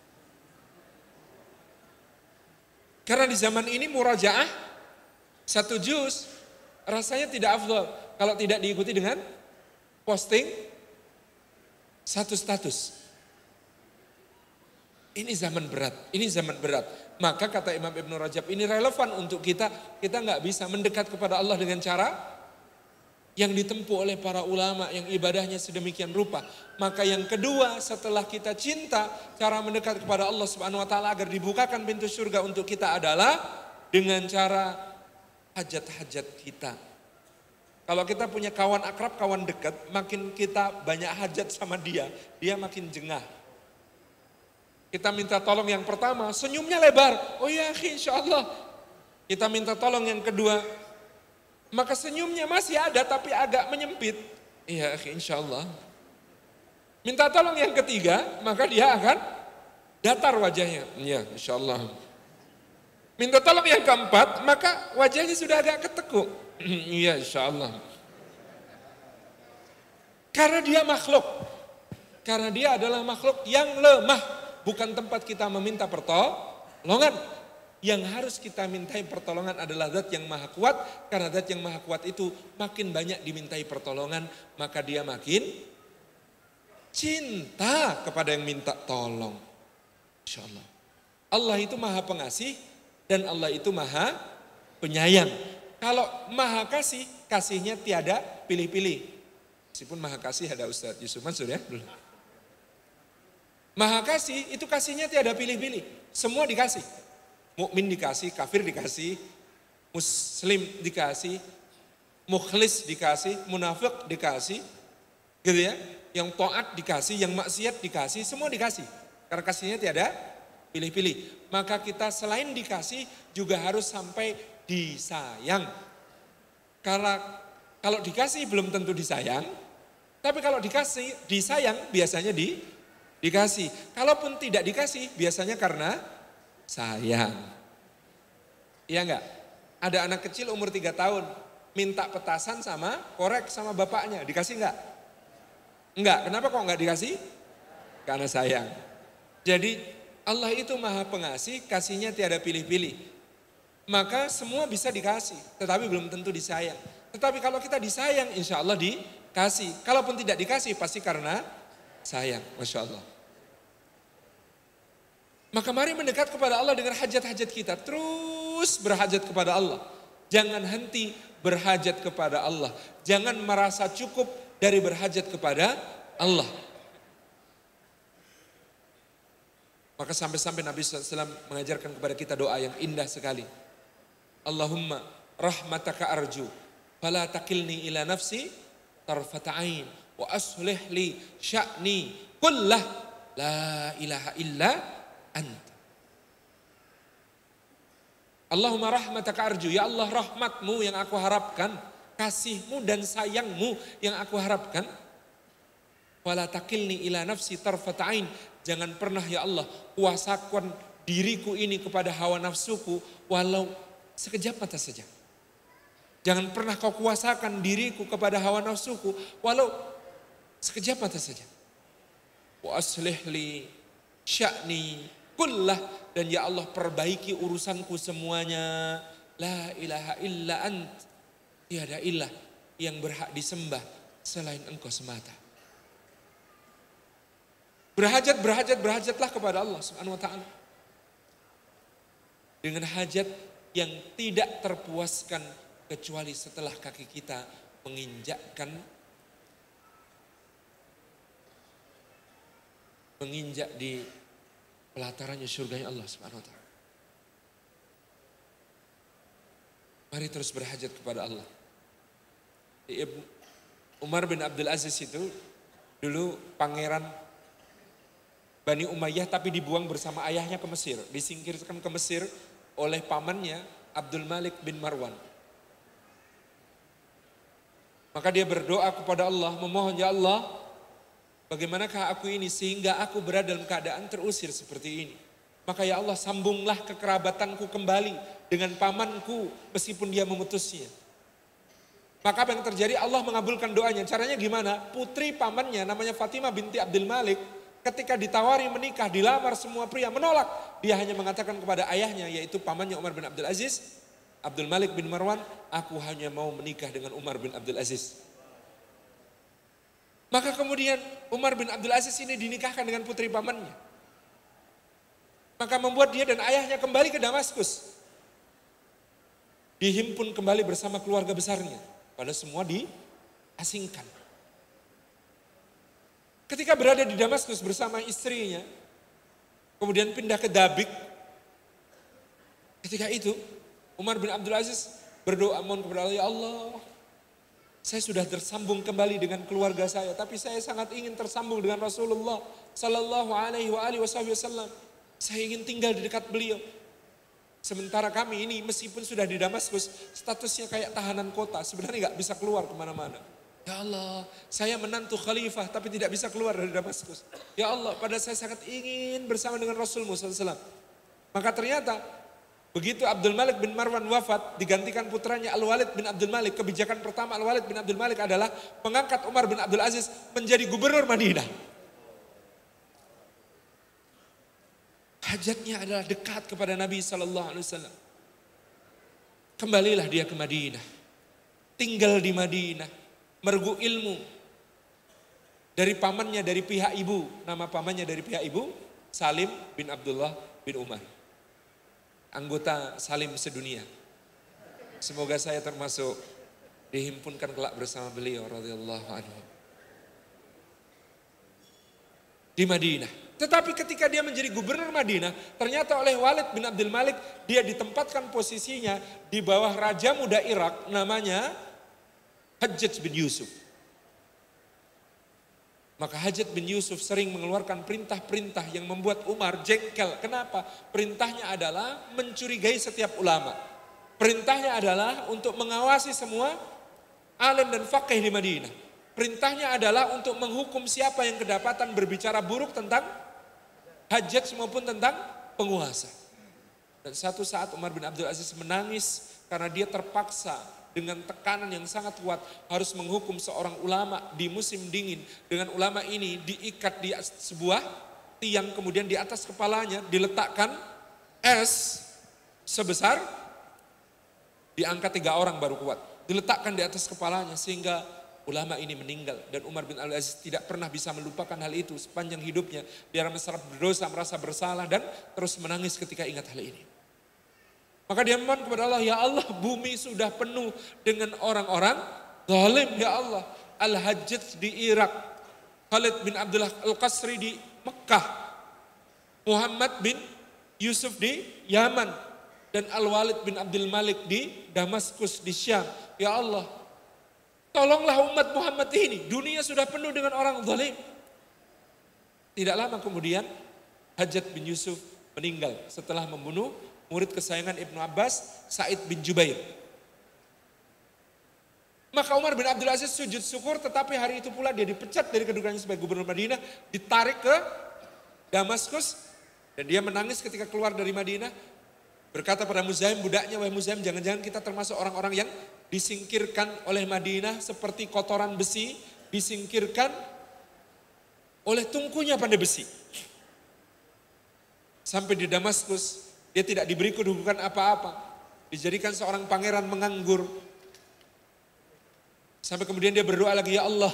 Karena di zaman ini murajaah 1 juz rasanya tidak afdol kalau tidak diikuti dengan posting 1 status. Ini zaman berat, ini zaman berat. Maka kata Imam Ibnu Rajab, ini relevan untuk kita nggak bisa mendekat kepada Allah dengan cara yang ditempuh oleh para ulama yang ibadahnya sedemikian rupa. Maka yang kedua setelah kita cinta, cara mendekat kepada Allah Subhanahu wa taala agar dibukakan pintu surga untuk kita adalah dengan cara hajat-hajat kita. Kalau kita punya kawan akrab, kawan dekat, makin kita banyak hajat sama dia makin jengah. Kita minta tolong yang pertama, senyumnya lebar. Oh ya, insya Allah. Kita minta tolong yang kedua, maka senyumnya masih ada tapi agak menyempit. Iya, insya Allah. Minta tolong yang ketiga, maka dia akan datar wajahnya. Iya, insya Allah. Minta tolong yang keempat, maka wajahnya sudah agak ketekuk. Iya, insya Allah. Karena dia makhluk. Karena dia adalah makhluk yang lemah. Bukan tempat kita meminta pertolongan. Yang harus kita mintai pertolongan adalah zat yang maha kuat. Karena zat yang maha kuat itu makin banyak dimintai pertolongan, maka dia makin cinta kepada yang minta tolong. Insya Allah. Allah itu maha pengasih dan Allah itu maha penyayang. Kalau maha kasih, kasihnya tiada pilih-pilih. Meskipun maha kasih ada Ustadz Yusuf Mansur ya. Maha kasih itu kasihnya tiada pilih-pilih. Semua dikasih. Mukmin dikasih, kafir dikasih, muslim dikasih, mukhlis dikasih, munafik dikasih. Gitu ya. Yang taat dikasih, yang maksiat dikasih, semua dikasih. Karena kasihnya tiada pilih-pilih. Maka kita selain dikasih juga harus sampai disayang. Karena kalau dikasih belum tentu disayang. Tapi kalau dikasih, disayang biasanya dikasih. Kalaupun tidak dikasih biasanya karena sayang. Iya enggak? Ada anak kecil umur 3 tahun minta petasan sama korek sama bapaknya. Dikasih enggak? Enggak. Kenapa kok enggak dikasih? Karena sayang. Jadi Allah itu maha pengasih, kasihnya tiada pilih-pilih. Maka semua bisa dikasih, tetapi belum tentu disayang. Tetapi kalau kita disayang insya Allah dikasih. Kalaupun tidak dikasih pasti karena sayang. Masya Allah. Maka mari mendekat kepada Allah dengan hajat-hajat kita. Terus berhajat kepada Allah. Jangan henti berhajat kepada Allah. Jangan merasa cukup dari berhajat kepada Allah. Maka sampai-sampai Nabi SAW mengajarkan kepada kita doa yang indah sekali. Allahumma rahmataka arju. Fala takilni ila nafsi tarfata'ain. Wa aslih li sya'ni kullah. La ilaha illa anta. Allahumma rahmataka arju. Ya Allah, rahmatmu yang aku harapkan. Kasihmu dan sayangmu yang aku harapkan. Wala takilni ila nafsi tarfata'ain. Jangan pernah ya Allah kuasakan diriku ini kepada hawa nafsuku walau sekejap mata saja. Jangan pernah kau kuasakan diriku kepada hawa nafsuku walau sekejap mata saja. Wa aslih li sya'ni kullah. Dan ya Allah perbaiki urusanku semuanya. La ilaha illa ant. Tiada ilah yang berhak disembah selain engkau semata. Berhajatlah kepada Allah Subhanahu wa taala. Dengan hajat yang tidak terpuaskan kecuali setelah kaki kita menginjak di pelatarannya surganya Allah Subhanahu wa taala. Mari terus berhajat kepada Allah. Umar bin Abdul Aziz itu dulu pangeran Bani Umayyah tapi dibuang bersama ayahnya ke Mesir. Disingkirkan ke Mesir oleh pamannya Abdul Malik bin Marwan. Maka dia berdoa kepada Allah, memohon, ya Allah, bagaimanakah aku ini sehingga aku berada dalam keadaan terusir seperti ini. Maka ya Allah, sambunglah kekerabatanku kembali dengan pamanku meskipun dia memutusnya. Maka apa yang terjadi? Allah mengabulkan doanya. Caranya gimana? Putri pamannya namanya Fatimah binti Abdul Malik, ketika ditawari menikah, dilamar semua pria menolak. Dia hanya mengatakan kepada ayahnya, yaitu pamannya Umar bin Abdul Aziz, Abdul Malik bin Marwan, aku hanya mau menikah dengan Umar bin Abdul Aziz. Maka kemudian Umar bin Abdul Aziz ini dinikahkan dengan putri pamannya. Maka membuat dia dan ayahnya kembali ke Damaskus. Dihimpun kembali bersama keluarga besarnya. Padahal semua diasingkan. Ketika berada di Damaskus bersama istrinya, kemudian pindah ke Dabik. Ketika itu Umar bin Abdul Aziz berdoa mohon kepada Allah, ya Allah, saya sudah tersambung kembali dengan keluarga saya, tapi saya sangat ingin tersambung dengan Rasulullah Sallallahu Alaihi Wasallam. Saya ingin tinggal di dekat beliau. Sementara kami ini meskipun sudah di Damaskus, statusnya kayak tahanan kota, sebenarnya nggak bisa keluar kemana-mana. Ya Allah, saya menantu khalifah tapi tidak bisa keluar dari Damaskus. Ya Allah, padahal saya sangat ingin bersama dengan Rasulullah SAW. Maka ternyata begitu Abdul Malik bin Marwan wafat, digantikan putranya Al-Walid bin Abdul Malik. Kebijakan pertama Al-Walid bin Abdul Malik adalah mengangkat Umar bin Abdul Aziz menjadi gubernur Madinah. Hajatnya adalah dekat kepada Nabi SAW. Kembalilah dia ke Madinah. Tinggal di Madinah. Mergu ilmu. Dari pamannya, dari pihak ibu. Nama pamannya dari pihak ibu, Salim bin Abdullah bin Umar. Anggota Salim sedunia. Semoga saya termasuk dihimpunkan kelak bersama beliau radhiyallahu anhu. Di Madinah. Tetapi ketika dia menjadi gubernur Madinah, ternyata oleh Walid bin Abdul Malik, dia ditempatkan posisinya di bawah raja muda Irak namanya Hajjaj bin Yusuf. Maka Hajjaj bin Yusuf sering mengeluarkan perintah-perintah yang membuat Umar jengkel. Kenapa? Perintahnya adalah mencurigai setiap ulama. Perintahnya adalah untuk mengawasi semua alim dan faqih di Madinah. Perintahnya adalah untuk menghukum siapa yang kedapatan berbicara buruk tentang Hajjaj maupun tentang penguasa. Dan satu saat Umar bin Abdul Aziz menangis karena dia terpaksa dengan tekanan yang sangat kuat harus menghukum seorang ulama di musim dingin. Dengan ulama ini diikat di sebuah tiang, kemudian di atas kepalanya diletakkan es sebesar diangkat 3 orang baru kuat. Diletakkan di atas kepalanya sehingga ulama ini meninggal. Dan Umar bin Abdul Aziz tidak pernah bisa melupakan hal itu sepanjang hidupnya. Dia merasa berdosa, merasa bersalah dan terus menangis ketika ingat hal ini. Maka dia memohon kepada Allah, ya Allah, bumi sudah penuh dengan orang-orang zalim, ya Allah. Al-Hajjaj di Irak, Khalid bin Abdullah Al-Qasri di Mekah, Muhammad bin Yusuf di Yaman, dan Al-Walid bin Abdul Malik di Damaskus di Syam. Ya Allah, tolonglah umat Muhammad ini, dunia sudah penuh dengan orang zalim. Tidak lama kemudian Hajjaj bin Yusuf meninggal setelah membunuh murid kesayangan Ibnu Abbas, Sa'id bin Jubair. Maka Umar bin Abdul Aziz sujud syukur, tetapi hari itu pula dia dipecat dari kedudukannya sebagai gubernur Madinah, ditarik ke Damaskus, dan dia menangis ketika keluar dari Madinah, berkata pada Muzaim budaknya, wahai Muzaim, jangan-jangan kita termasuk orang-orang yang disingkirkan oleh Madinah seperti kotoran besi, disingkirkan oleh tungkunya pandai besi. Sampai di Damaskus, dia tidak diberi kedudukan apa-apa. Dijadikan seorang pangeran menganggur. Sampai kemudian dia berdoa lagi, ya Allah,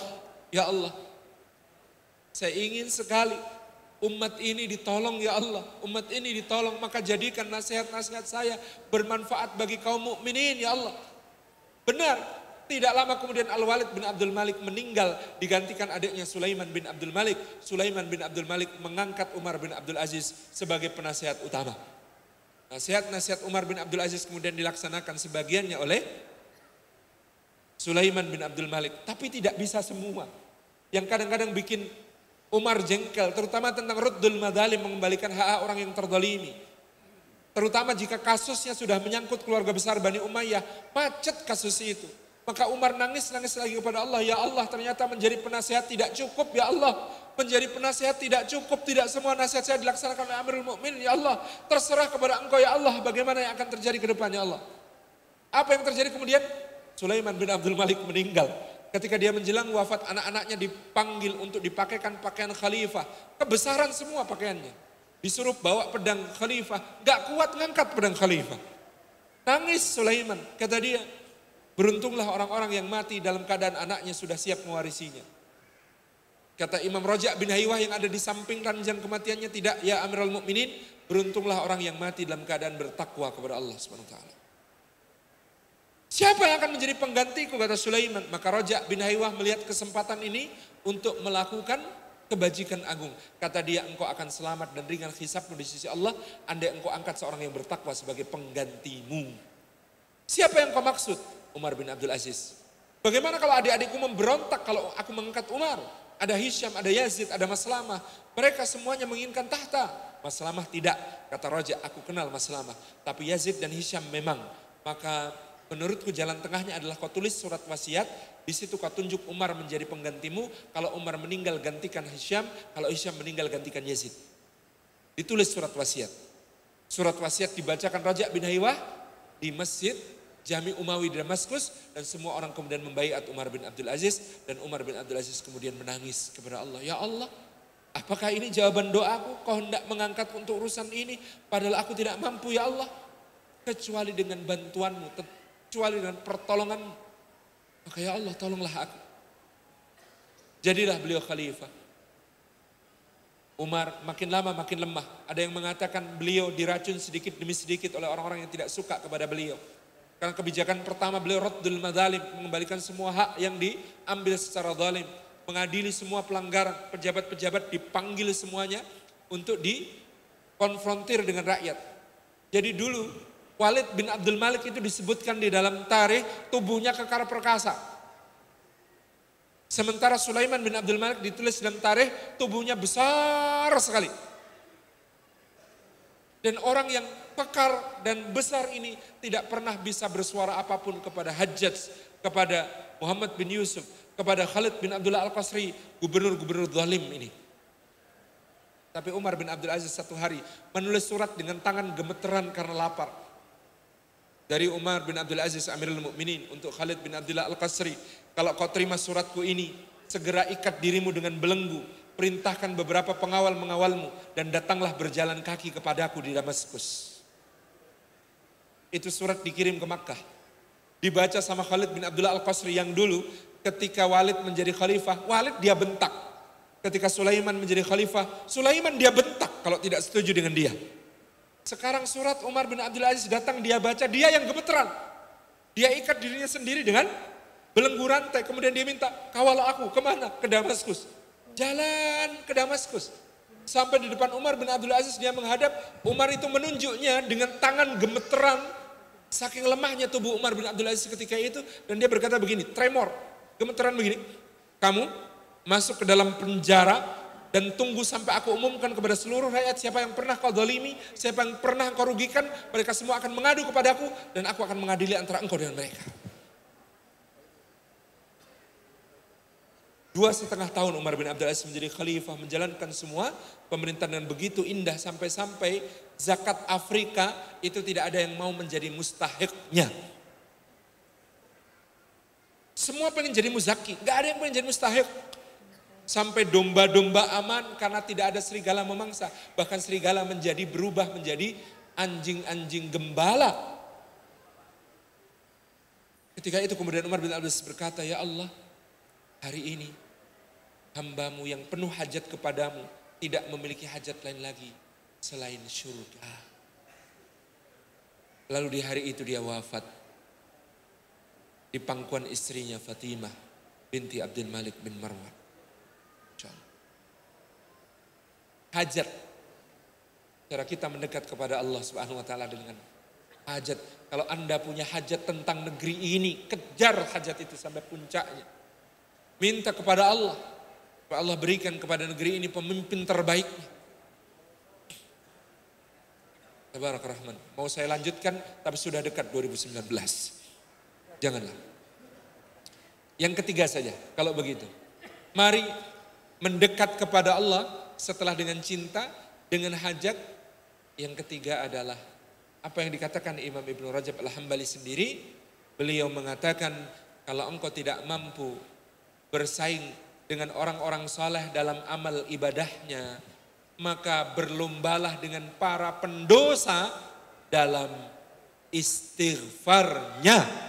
saya ingin sekali umat ini ditolong ya Allah, umat ini ditolong, maka jadikan nasihat-nasihat saya bermanfaat bagi kaum mukminin ya Allah. Benar, tidak lama kemudian Al-Walid bin Abdul Malik meninggal, digantikan adiknya Sulaiman bin Abdul Malik. Sulaiman bin Abdul Malik mengangkat Umar bin Abdul Aziz sebagai penasihat utama. Nasihat-nasihat Umar bin Abdul Aziz kemudian dilaksanakan sebagiannya oleh Sulaiman bin Abdul Malik, tapi tidak bisa semua. Yang kadang-kadang bikin Umar jengkel, terutama tentang Ruddul Madzalim, mengembalikan hak orang yang terzalimi. Terutama jika kasusnya sudah menyangkut keluarga besar Bani Umayyah, macet kasus itu. Maka Umar nangis lagi kepada Allah, ya Allah ternyata menjadi penasihat tidak cukup ya Allah. Menjadi penasihat tidak cukup, tidak semua nasihat saya dilaksanakan oleh Amirul Mukminin ya Allah. Terserah kepada Engkau ya Allah, bagaimana yang akan terjadi ke depannya Allah. Apa yang terjadi kemudian? Sulaiman bin Abdul Malik meninggal. Ketika dia menjelang wafat, anak-anaknya dipanggil untuk dipakaikan pakaian khalifah. Kebesaran semua pakaiannya. Disuruh bawa pedang khalifah. Gak kuat ngangkat pedang khalifah. Nangis Sulaiman. Kata dia, beruntunglah orang-orang yang mati dalam keadaan anaknya sudah siap mewarisinya. Kata Imam Raja' bin Haywah yang ada di samping ranjang kematiannya, tidak ya Amirul Mukminin, beruntunglah orang yang mati dalam keadaan bertakwa kepada Allah SWT. Siapa yang akan menjadi penggantiku, kata Sulaiman. Maka Raja' bin Haywah melihat kesempatan ini untuk melakukan kebajikan agung. Kata dia, engkau akan selamat dan ringan hisabmu di sisi Allah andai engkau angkat seorang yang bertakwa sebagai penggantimu. Siapa yang kau maksud? Umar bin Abdul Aziz. Bagaimana kalau adik-adikku memberontak kalau aku mengangkat Umar? Ada Hisham, ada Yazid, ada Maslamah. Mereka semuanya menginginkan tahta. Maslamah tidak. Kata Raja', aku kenal Maslamah. Tapi Yazid dan Hisham memang. Maka menurutku jalan tengahnya adalah kau tulis surat wasiat. Di situ kau tunjuk Umar menjadi penggantimu. Kalau Umar meninggal gantikan Hisham. Kalau Hisham meninggal gantikan Yazid. Ditulis surat wasiat. Surat wasiat dibacakan Raja' bin Haywah di masjid Jami Umawi di Damaskus, dan semua orang kemudian membaiat Umar bin Abdul Aziz, dan Umar bin Abdul Aziz kemudian menangis kepada Allah. Ya Allah, apakah ini jawaban doaku? Kau hendak mengangkat untuk urusan ini, padahal aku tidak mampu ya Allah. Kecuali dengan bantuanmu, kecuali dengan pertolonganmu. Maka ya Allah tolonglah aku. Jadilah beliau khalifah. Umar makin lama makin lemah. Ada yang mengatakan beliau diracun sedikit demi sedikit oleh orang-orang yang tidak suka kepada beliau. Karena kebijakan pertama beliau Raddul Madzalim, mengembalikan semua hak yang diambil secara zalim, mengadili semua pelanggaran, pejabat-pejabat dipanggil semuanya untuk dikonfrontir dengan rakyat. Jadi dulu Walid bin Abdul Malik itu disebutkan di dalam tarikh tubuhnya kekar perkasa. Sementara Sulaiman bin Abdul Malik ditulis dalam tarikh tubuhnya besar sekali. Dan orang yang pekar dan besar ini tidak pernah bisa bersuara apapun kepada Hajjaj, kepada Muhammad bin Yusuf, kepada Khalid bin Abdullah Al-Qasri, gubernur-gubernur zalim ini. Tapi Umar bin Abdul Aziz satu hari menulis surat dengan tangan gemeteran karena lapar. Dari Umar bin Abdul Aziz Amirul Mukminin untuk Khalid bin Abdullah Al-Qasri, kalau kau terima suratku ini, segera ikat dirimu dengan belenggu. Perintahkan beberapa pengawal mengawalmu dan datanglah berjalan kaki kepadaku di Damaskus. Itu surat dikirim ke Makkah. Dibaca sama Khalid bin Abdullah Al-Qasri yang dulu ketika Walid menjadi khalifah, Walid dia bentak. Ketika Sulaiman menjadi khalifah, Sulaiman dia bentak kalau tidak setuju dengan dia. Sekarang surat Umar bin Abdul Aziz datang, dia baca, dia yang gemeteran. Dia ikat dirinya sendiri dengan belenggu rantai, kemudian dia minta, kawal aku, kemana? Ke Damaskus. Jalan ke Damaskus. Sampai di depan Umar bin Abdul Aziz dia menghadap. Umar itu menunjuknya dengan tangan gemeteran. Saking lemahnya tubuh Umar bin Abdul Aziz ketika itu. Dan dia berkata begini, tremor, gemeteran begini. Kamu masuk ke dalam penjara dan tunggu sampai aku umumkan kepada seluruh rakyat siapa yang pernah kau zalimi, siapa yang pernah kau rugikan. Mereka semua akan mengadu kepadaku dan aku akan mengadili antara engkau dengan mereka. 2,5 tahun Umar bin Abdul Aziz menjadi khalifah, menjalankan semua pemerintahan dengan begitu indah sampai-sampai zakat Afrika itu tidak ada yang mau menjadi mustahiknya. Semua pengen jadi muzaki, gak ada yang pengen jadi mustahik. Sampai domba-domba aman karena tidak ada serigala memangsa. Bahkan serigala berubah menjadi anjing-anjing gembala. Ketika itu kemudian Umar bin Abdul Aziz berkata, ya Allah, hari ini hamba-Mu yang penuh hajat kepadamu tidak memiliki hajat lain lagi selain surga. Lalu di hari itu dia wafat di pangkuan istrinya Fatimah binti Abdul Malik bin Marwan. Hajat, cara kita mendekat kepada Allah Subhanahu wa taala dengan hajat. Kalau Anda punya hajat tentang negeri ini, kejar hajat itu sampai puncaknya. Minta kepada Allah, supaya Allah berikan kepada negeri ini pemimpin terbaiknya. Tabarak Rahman. Mau saya lanjutkan, tapi sudah dekat 2019. Janganlah. Yang ketiga saja, kalau begitu. Mari mendekat kepada Allah setelah dengan cinta, dengan hajat. Yang ketiga adalah apa yang dikatakan Imam Ibnu Rajab Al-Hambali sendiri. Beliau mengatakan, kalau engkau tidak mampu bersaing dengan orang-orang saleh dalam amal ibadahnya, maka berlombalah dengan para pendosa dalam istighfarnya.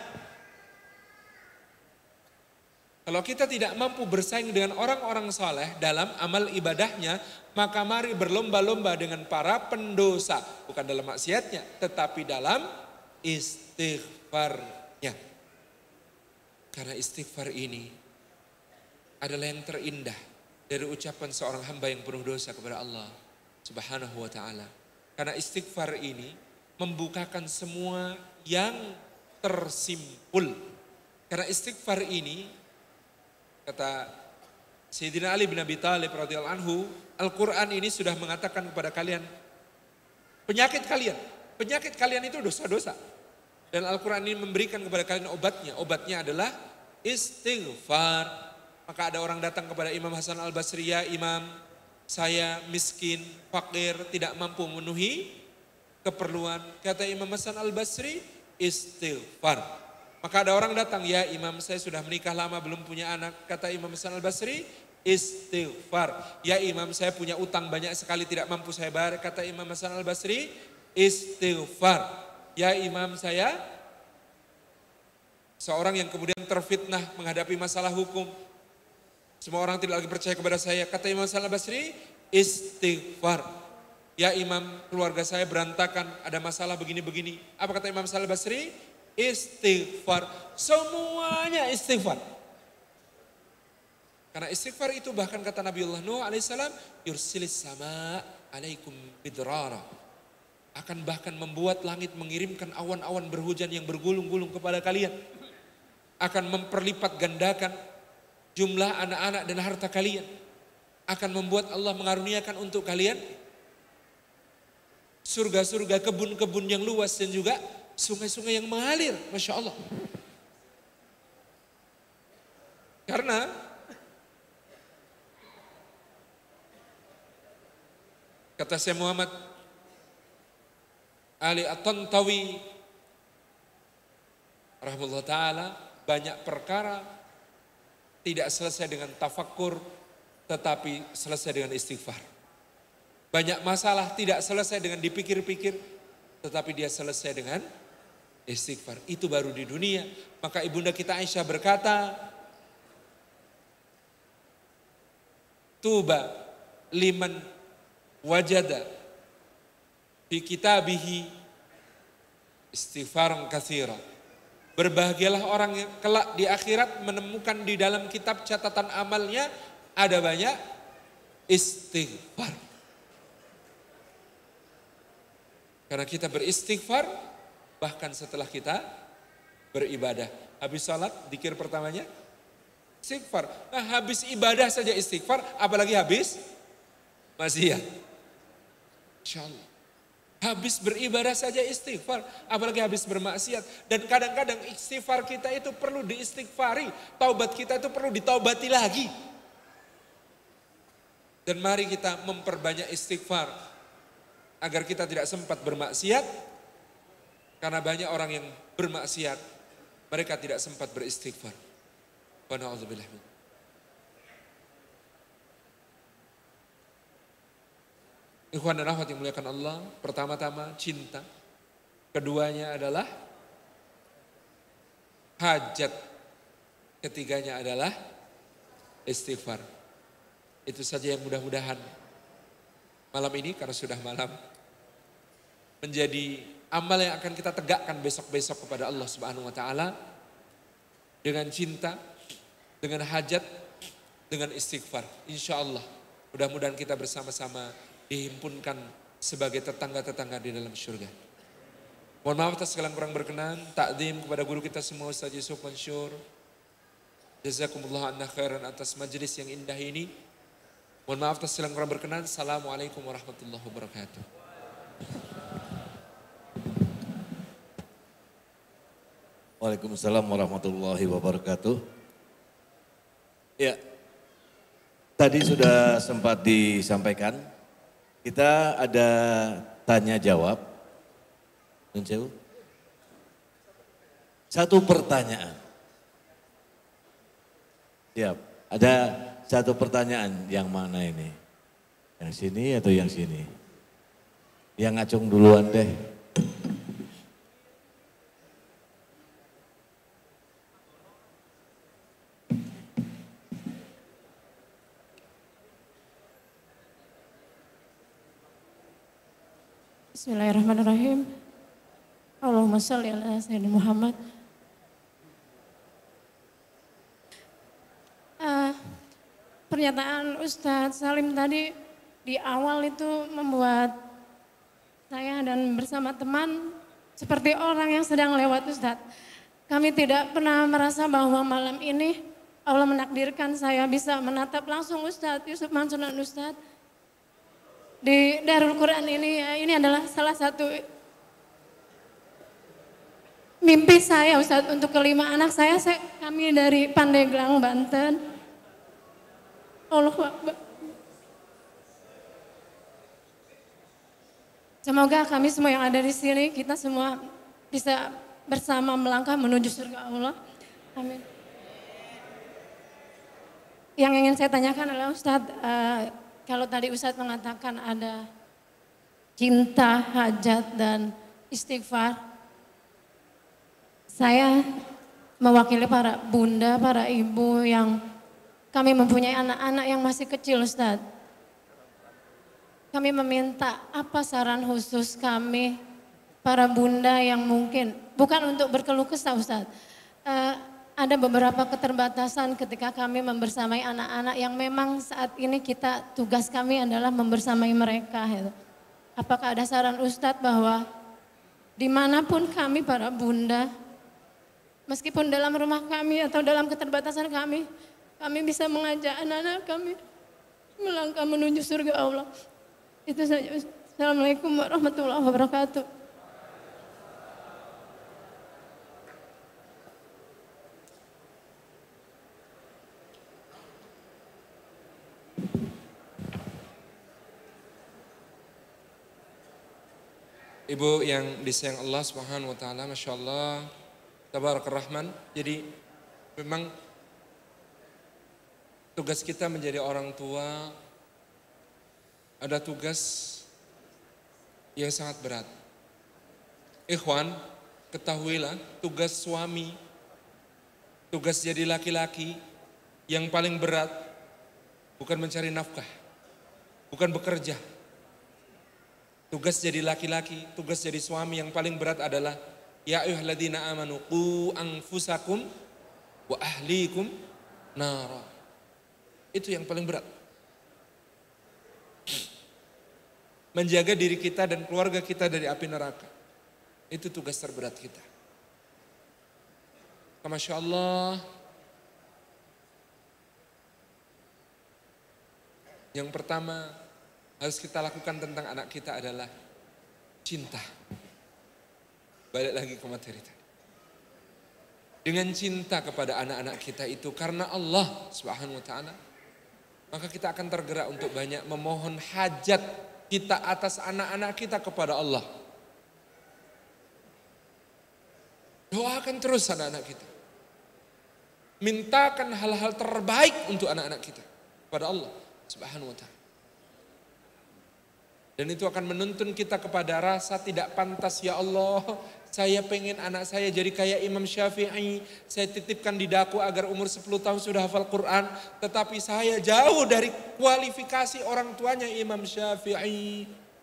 Kalau kita tidak mampu bersaing dengan orang-orang saleh dalam amal ibadahnya, maka mari berlomba-lomba dengan para pendosa. Bukan dalam maksiatnya, tetapi dalam istighfarnya. Karena istighfar ini adalah yang terindah dari ucapan seorang hamba yang penuh dosa kepada Allah Subhanahu wa ta'ala. Karena istighfar ini membukakan semua yang tersimpul. Karena istighfar ini, kata Sayyidina Ali bin Abi Thalib radhiyallahu anhu, Al-Quran ini sudah mengatakan kepada kalian, penyakit kalian itu dosa-dosa. Dan Al-Quran ini memberikan kepada kalian obatnya. Obatnya adalah istighfar. Maka ada orang datang kepada Imam Hasan Al-Basri, ya Imam, saya miskin, fakir, tidak mampu memenuhi keperluan. Kata Imam Hasan Al-Basri, istighfar. Maka ada orang datang, ya Imam, saya sudah menikah lama belum punya anak. Kata Imam Hasan Al-Basri, istighfar. Ya Imam, saya punya utang banyak sekali tidak mampu saya bayar. Kata Imam Hasan Al-Basri, istighfar. Ya Imam, saya seorang yang kemudian terfitnah menghadapi masalah hukum. Semua orang tidak lagi percaya kepada saya. Kata Imam Hasan Al-Basri, istighfar. Ya Imam, keluarga saya berantakan, ada masalah begini-begini. Apa kata Imam Hasan Al-Basri? Istighfar. Semuanya istighfar. Karena istighfar itu bahkan kata Nabiullah Nuh alaihissalam, yursilis sama alaikum bidrara. Akan bahkan membuat langit mengirimkan awan-awan berhujan yang bergulung-gulung kepada kalian. Akan memperlipat gandakan jumlah anak-anak dan harta kalian. Akan membuat Allah mengaruniakan untuk kalian surga-surga, kebun-kebun yang luas dan juga sungai-sungai yang mengalir, Masya Allah. Karena kata Syekh Muhammad Ali At-Tantawi rahimahullah ta'ala, banyak perkara tidak selesai dengan tafakkur, tetapi selesai dengan istighfar. Banyak masalah tidak selesai dengan dipikir-pikir, tetapi dia selesai dengan istighfar. Itu baru di dunia. Maka ibunda kita Aisyah berkata, tuba liman wajada fi kitabihi istighfaran katsira. Berbahagialah orang yang kelak di akhirat menemukan di dalam kitab catatan amalnya ada banyak istighfar. Karena kita beristighfar bahkan setelah kita beribadah. Habis salat, zikir pertamanya istighfar. Nah, habis ibadah saja istighfar, apalagi habis maksiat. Insyaallah. Habis beribadah saja istighfar, apalagi habis bermaksiat. Dan kadang-kadang istighfar kita itu perlu diistighfari, taubat kita itu perlu ditaubati lagi. Dan mari kita memperbanyak istighfar agar kita tidak sempat bermaksiat. Karena banyak orang yang bermaksiat, mereka tidak sempat beristighfar. Wa na'udzubillah min. Ikhwan dan akhwat yang muliakan Allah, pertama-tama cinta. Keduanya adalah hajat ketiganya adalah istighfar. Itu saja yang mudah-mudahan malam ini karena sudah malam menjadi amal yang akan kita tegakkan besok-besok kepada Allah Subhanahu wa taala dengan cinta, dengan hajat, dengan istighfar. Insya Allah mudah-mudahan kita bersama-sama dihimpunkan sebagai tetangga-tetangga di dalam surga. Mohon maaf atas segala kurang berkenan. Takdim kepada guru kita semua Ustaz Yusuf Mansur. Jazakumullah anna khairan atas majelis yang indah ini. Mohon maaf atas segala kurang berkenan. Assalamualaikum warahmatullahi wabarakatuh. Waalaikumsalam warahmatullahi wabarakatuh. Ya, tadi sudah sempat disampaikan, kita ada tanya jawab. Satu pertanyaan. Siap, ada satu pertanyaan, yang mana ini? Yang sini atau yang sini? Yang ngacung duluan deh. Bismillahirrahmanirrahim. Allahumma sholli ala sayyidina Muhammad. Pernyataan Ustadz Salim tadi di awal itu membuat saya dan bersama teman seperti orang yang sedang lewat Ustadz. Kami tidak pernah merasa bahwa malam ini Allah menakdirkan saya bisa menatap langsung Ustadz Yusuf Mansur dan Ustadz di Darul Quran ini. Ya, ini adalah salah satu mimpi saya Ustadz untuk kelima anak saya. Kami dari Pandeglang, Banten. Allahu Akbar. Semoga kami semua yang ada di sini, kita semua bisa bersama melangkah menuju surga Allah. Amin. Yang ingin saya tanyakan adalah Ustadz, kalau tadi Ustadz mengatakan ada cinta, hajat, dan istighfar. Saya mewakili para bunda, para ibu yang kami mempunyai anak-anak yang masih kecil Ustadz. Kami meminta apa saran khusus kami, para bunda yang mungkin, bukan untuk berkeluh kesah Ustadz. Ada beberapa keterbatasan ketika kami membersamai anak-anak yang memang saat ini tugas kami adalah membersamai mereka. Gitu. Apakah ada saran Ustadz bahwa dimanapun kami para bunda, meskipun dalam rumah kami atau dalam keterbatasan kami bisa mengajak anak-anak kami melangkah menuju surga Allah. Itu saja. Assalamualaikum warahmatullahi wabarakatuh. Ibu yang disayang Allah Subhanahu wa taala, Masya Allah, Tabarakar Rahman. Jadi memang tugas kita menjadi orang tua ada tugas yang sangat berat. Ikhwan, ketahuilah tugas suami, tugas jadi laki-laki yang paling berat bukan mencari nafkah, bukan bekerja. Tugas jadi laki-laki, tugas jadi suami yang paling berat adalah ya ayyuhalladzina amanu qu anfusakum wa ahlikum nara. Itu yang paling berat. Menjaga diri kita dan keluarga kita dari api neraka. Itu tugas terberat kita. Masya Allah. Yang pertama harus kita lakukan tentang anak kita adalah cinta. Balik lagi ke materi tadi. Dengan cinta kepada anak-anak kita itu karena Allah Subhanahu wa taala, maka kita akan tergerak untuk banyak memohon hajat kita atas anak-anak kita kepada Allah. Doakan terus anak-anak kita. Mintakan hal-hal terbaik untuk anak-anak kita kepada Allah Subhanahu wa taala. Dan itu akan menuntun kita kepada rasa tidak pantas, ya Allah, Saya pengen anak saya jadi kayak Imam Syafi'i. Saya titipkan di daku agar umur 10 tahun sudah hafal Quran. Tetapi saya jauh dari kualifikasi orang tuanya Imam Syafi'i.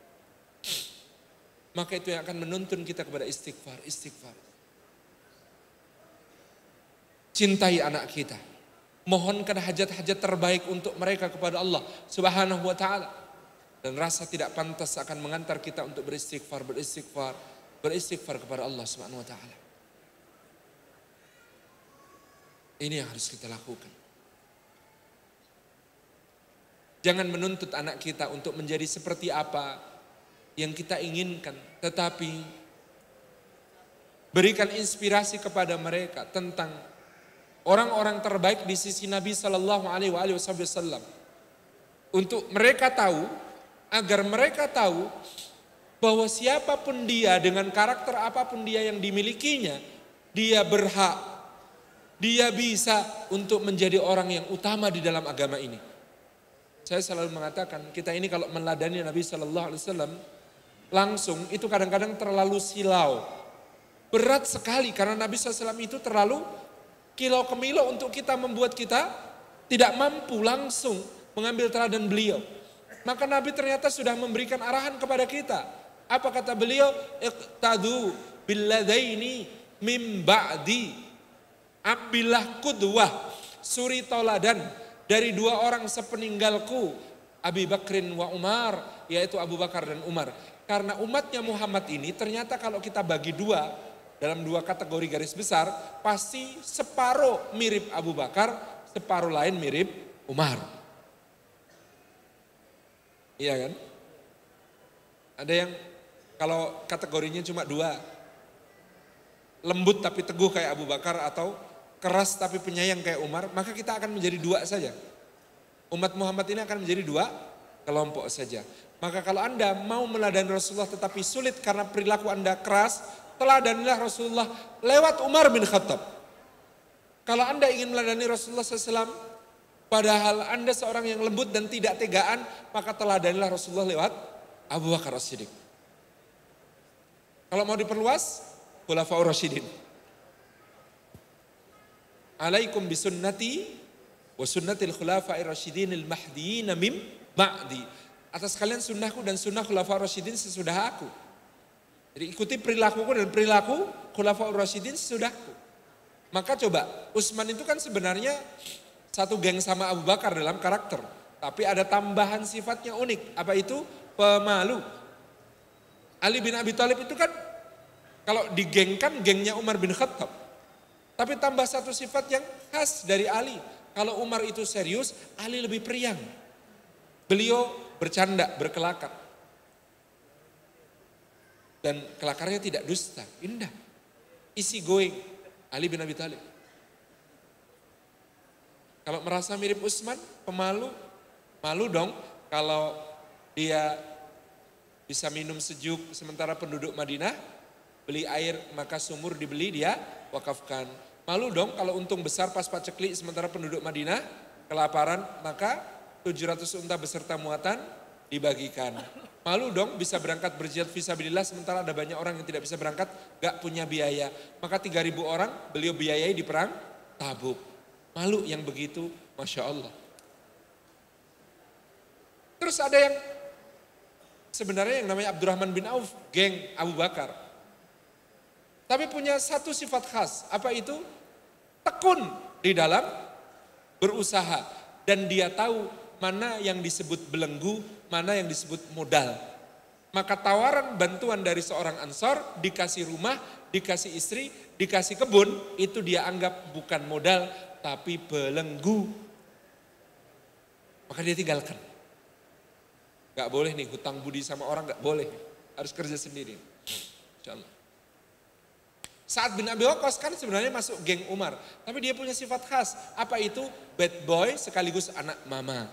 Maka itu yang akan menuntun kita kepada istighfar. Istighfar. Cintai anak kita. Mohonkan hajat-hajat terbaik untuk mereka kepada Allah Subhanahu wa ta'ala. Dan rasa tidak pantas akan mengantar kita untuk beristighfar kepada Allah Subhanahu wa ta'ala. Ini yang harus kita lakukan. Jangan menuntut anak kita untuk menjadi seperti apa yang kita inginkan, tetapi berikan inspirasi kepada mereka tentang orang-orang terbaik di sisi Nabi sallallahu alaihi wasallam. Untuk mereka tahu, agar mereka tahu bahwa siapapun dia dengan karakter apapun dia yang dimilikinya, dia berhak, dia bisa untuk menjadi orang yang utama di dalam agama ini. Saya selalu mengatakan, kita ini kalau meneladani Nabi sallallahu alaihi wasallam langsung itu kadang-kadang terlalu silau. Berat sekali karena Nabi SAW itu terlalu kilau kemilo untuk kita membuat kita tidak mampu langsung mengambil teladan beliau. Maka Nabi ternyata sudah memberikan arahan kepada kita. Apa kata beliau? Iqtadu billadaini mim ba'di. Ambillah qudwah, suri toladan dari dua orang sepeninggalku, Abi Bakrin wa Umar, yaitu Abu Bakar dan Umar. Karena umatnya Muhammad ini ternyata kalau kita bagi dua, dalam dua kategori garis besar, pasti separuh mirip Abu Bakar, separuh lain mirip Umar. Iya kan? Ada yang kalau kategorinya cuma dua, lembut tapi teguh kayak Abu Bakar atau keras tapi penyayang kayak Umar, maka kita akan menjadi dua saja. Umat Muhammad ini akan menjadi dua kelompok saja. Maka kalau Anda mau meladani Rasulullah tetapi sulit karena perilaku Anda keras, teladanilah Rasulullah lewat Umar bin Khattab. Kalau Anda ingin meladani Rasulullah SAW, padahal Anda seorang yang lembut dan tidak tegaan, maka teladanilah Rasulullah lewat Abu Bakar As-Siddiq. Kalau mau diperluas, Khulafaur Rasyidin. Alaikum bisunnati wa sunnatil khulafair rasyidin al-mahdiyyin mim ba'di. Atas kalian sunnahku dan sunnah Khulafaur Rasyidin sesudah aku. Jadi ikuti perilakuku dan perilaku Khulafaur Rasyidin sesudahku. Maka coba, Utsman itu kan sebenarnya satu geng sama Abu Bakar dalam karakter. Tapi ada tambahan sifatnya unik. Apa itu? Pemalu. Ali bin Abi Thalib itu kan kalau digengkan gengnya Umar bin Khattab. Tapi tambah satu sifat yang khas dari Ali. Kalau Umar itu serius, Ali lebih periang. Beliau bercanda, berkelakar. Dan kelakarnya tidak dusta, indah. Easy going, Ali bin Abi Thalib. Kalau merasa mirip Utsman, pemalu, malu dong kalau dia bisa minum sejuk sementara penduduk Madinah beli air maka sumur dibeli dia wakafkan. Malu dong kalau untung besar pas paceklik sementara penduduk Madinah kelaparan maka 700 unta beserta muatan dibagikan. Malu dong bisa berangkat berjihad fisabilillah sementara ada banyak orang yang tidak bisa berangkat gak punya biaya. Maka 3.000 orang beliau biayai di perang Tabuk. Malu yang begitu, Masya Allah. Terus ada yang sebenarnya yang namanya Abdurrahman bin Auf, geng Abu Bakar. Tapi punya satu sifat khas, apa itu? Tekun di dalam berusaha. Dan dia tahu mana yang disebut belenggu, mana yang disebut modal. Maka tawaran bantuan dari seorang Ansor, dikasih rumah, dikasih istri, dikasih kebun, itu dia anggap bukan modal, tapi belenggu. Maka dia tinggalkan. Gak boleh nih hutang budi sama orang, gak boleh. Harus kerja sendiri. Insyaallah. Sa'ad bin Abi Waqqas kan sebenarnya masuk geng Umar. Tapi dia punya sifat khas. Apa itu? Bad boy sekaligus anak mama.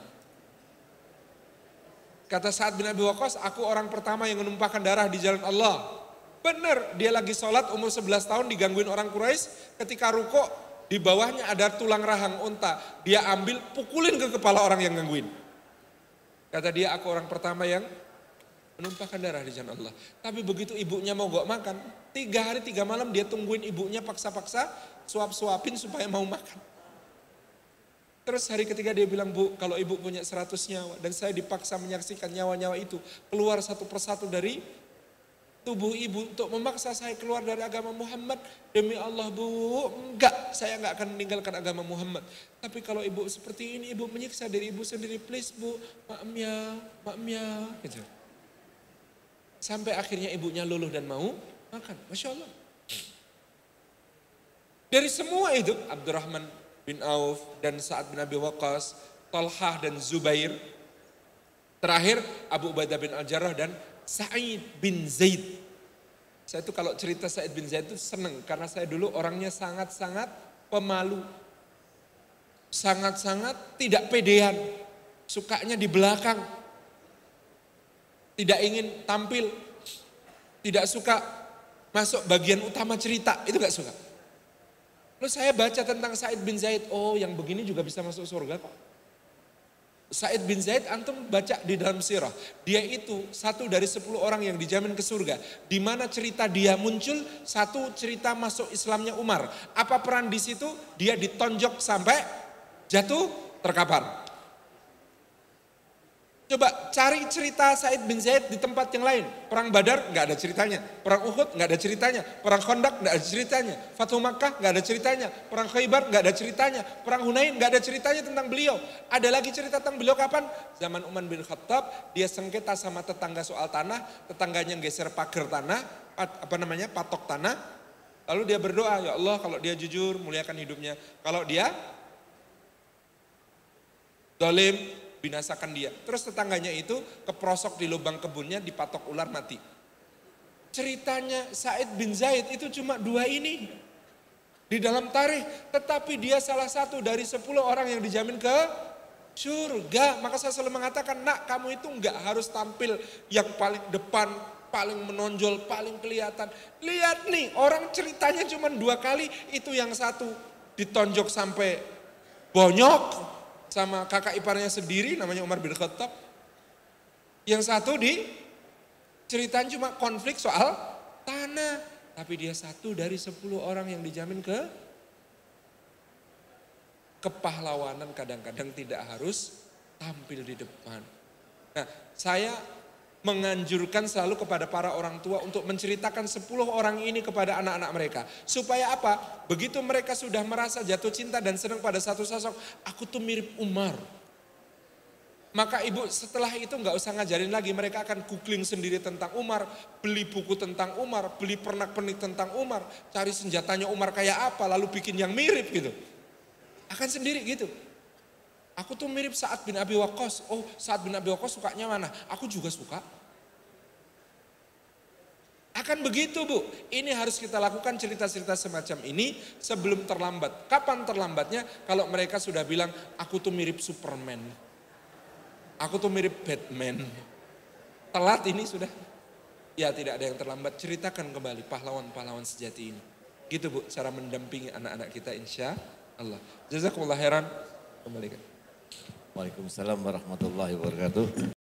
Kata Sa'ad bin Abi Waqqas, aku orang pertama yang menumpahkan darah di jalan Allah. Benar, dia lagi sholat umur 11 tahun digangguin orang Quraisy. Ketika rukuk di bawahnya ada tulang rahang unta. Dia ambil pukulin ke kepala orang yang gangguin. Kata dia, aku orang pertama yang menumpahkan darah di jalan Allah. Tapi begitu ibunya mogok makan, 3 hari 3 malam dia tungguin ibunya paksa-paksa, suap-suapin supaya mau makan. Terus hari ketiga dia bilang, Bu, kalau ibu punya 100 nyawa dan saya dipaksa menyaksikan nyawa-nyawa itu keluar satu persatu dari tubuh ibu untuk memaksa saya keluar dari agama Muhammad, demi Allah Bu, enggak, saya enggak akan meninggalkan agama Muhammad. Tapi kalau ibu seperti ini, ibu menyiksa diri ibu sendiri, please Bu, maaf ya, gitu. Sampai akhirnya ibunya luluh dan mau makan, Masya Allah. Dari semua itu, Abdurrahman bin Auf dan Sa'ad bin Abi Waqqas, Talhah dan Zubair, terakhir Abu Ubaidah bin Al-Jarrah dan Sa'id bin Zaid. Saya itu kalau cerita Sa'id bin Zaid itu senang karena saya dulu orangnya sangat-sangat pemalu. Sangat-sangat tidak pedean. Sukanya di belakang. Tidak ingin tampil. Tidak suka masuk bagian utama cerita. Itu gak suka. Lalu saya baca tentang Sa'id bin Zaid. Oh, yang begini juga bisa masuk surga kok. Sa'id bin Zaid antum baca di dalam sirah. Dia itu 1 dari 10 orang yang dijamin ke surga. Di mana cerita dia muncul, 1 cerita masuk Islamnya Umar. Apa peran di situ? Dia ditonjok sampai jatuh terkapar. Coba cari cerita Sa'id bin Zaid di tempat yang lain. Perang Badar nggak ada ceritanya. Perang Uhud nggak ada ceritanya. Perang Khandaq nggak ada ceritanya. Fathu Makkah nggak ada ceritanya. Perang Khaybar nggak ada ceritanya. Perang Hunain nggak ada ceritanya tentang beliau. Ada lagi cerita tentang beliau kapan? Zaman Umar bin Khattab, dia sengketa sama tetangga soal tanah. Tetangganya geser pagar tanah, patok tanah. Lalu dia berdoa, ya Allah kalau dia jujur muliakan hidupnya. Kalau dia zalim, binasakan dia. Terus tetangganya itu keprosok di lubang kebunnya, dipatok ular mati. Ceritanya Sa'id bin Zaid itu cuma 2 ini di dalam tarikh, tetapi dia salah satu dari 10 orang yang dijamin ke surga. Maka saya selalu mengatakan, nak kamu itu enggak harus tampil yang paling depan, paling menonjol, paling kelihatan. Lihat nih, orang ceritanya cuma 2 kali, itu yang satu ditonjok sampai bonyok sama kakak iparnya sendiri namanya Umar bin Khattab. Yang satu ceritain cuma konflik soal tanah. Tapi dia 1 dari 10 orang yang dijamin ke kepahlawanan. Kadang-kadang tidak harus tampil di depan. Nah, saya menganjurkan selalu kepada para orang tua untuk menceritakan 10 orang ini kepada anak-anak mereka. Supaya apa? Begitu mereka sudah merasa jatuh cinta dan senang pada satu sosok, aku tuh mirip Umar. Maka ibu setelah itu nggak usah ngajarin lagi, mereka akan googling sendiri tentang Umar, beli buku tentang Umar, beli pernak-pernik tentang Umar, cari senjatanya Umar kayak apa, lalu bikin yang mirip gitu. Akan sendiri gitu. Aku tuh mirip Sa'ad bin Abi Waqqas. Oh, Sa'ad bin Abi Waqqas sukanya mana? Aku juga suka. Akan begitu Bu. Ini harus kita lakukan cerita-cerita semacam ini sebelum terlambat. Kapan terlambatnya? Kalau mereka sudah bilang, aku tuh mirip Superman. Aku tuh mirip Batman. Telat ini sudah. Ya tidak ada yang terlambat. Ceritakan kembali pahlawan-pahlawan sejati ini. Gitu Bu, cara mendampingi anak-anak kita insya Allah. Jazakumullah khairan. Kembalikan. Waalaikumsalam warahmatullahi wabarakatuh.